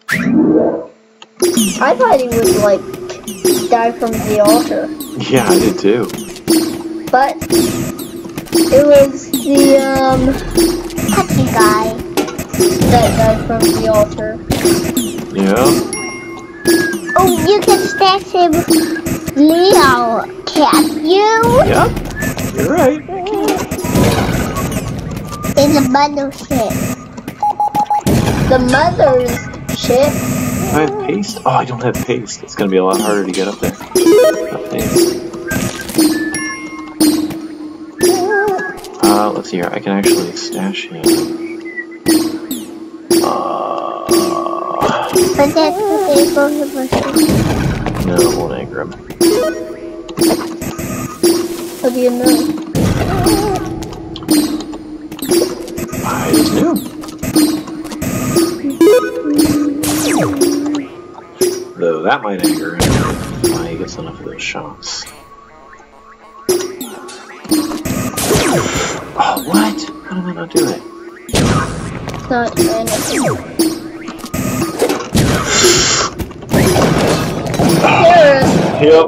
[SPEAKER 2] I thought he would, like, die from the altar.
[SPEAKER 1] Yeah, I did too.
[SPEAKER 2] But it was the,
[SPEAKER 3] Touchy guy.
[SPEAKER 2] that died from the altar.
[SPEAKER 1] Yeah.
[SPEAKER 3] Oh, you can stash him, Leo, can't you?
[SPEAKER 1] Yep. You're right.
[SPEAKER 3] In the mothership.
[SPEAKER 2] The mother's ship.
[SPEAKER 1] I have paste? Oh, I don't have paste. It's going to be a lot harder to get up there. Not paste. Let's see here. I can actually stash him.
[SPEAKER 3] But that's what they both of us.
[SPEAKER 1] No, it won't anger him.
[SPEAKER 2] How do you know?
[SPEAKER 1] I just knew. Though that might anger him if he gets enough of those shots. Oh, what? How did I not do it?
[SPEAKER 2] It's not anything.
[SPEAKER 1] Yep.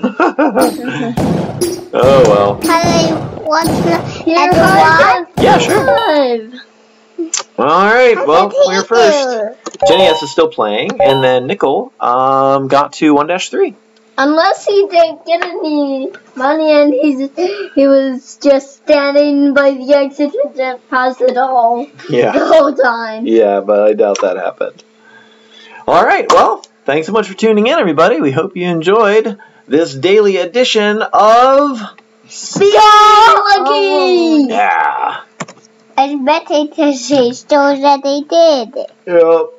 [SPEAKER 1] Oh, well.
[SPEAKER 3] Can I watch
[SPEAKER 2] Here,
[SPEAKER 3] everyone?
[SPEAKER 1] Yeah, sure.
[SPEAKER 2] Live.
[SPEAKER 1] Alright, well, we're first. Jenny S is still playing, and then Nickel got to 1-3.
[SPEAKER 2] Unless he didn't get any money and he was just standing by the exit and didn't pass it all
[SPEAKER 1] Yeah.
[SPEAKER 2] the whole time.
[SPEAKER 1] Yeah, but I doubt that happened. Alright, well, thanks so much for tuning in, everybody. We hope you enjoyed this daily edition of
[SPEAKER 2] Biology!
[SPEAKER 1] Yeah.
[SPEAKER 3] It's better to say so that they did.
[SPEAKER 1] Yep.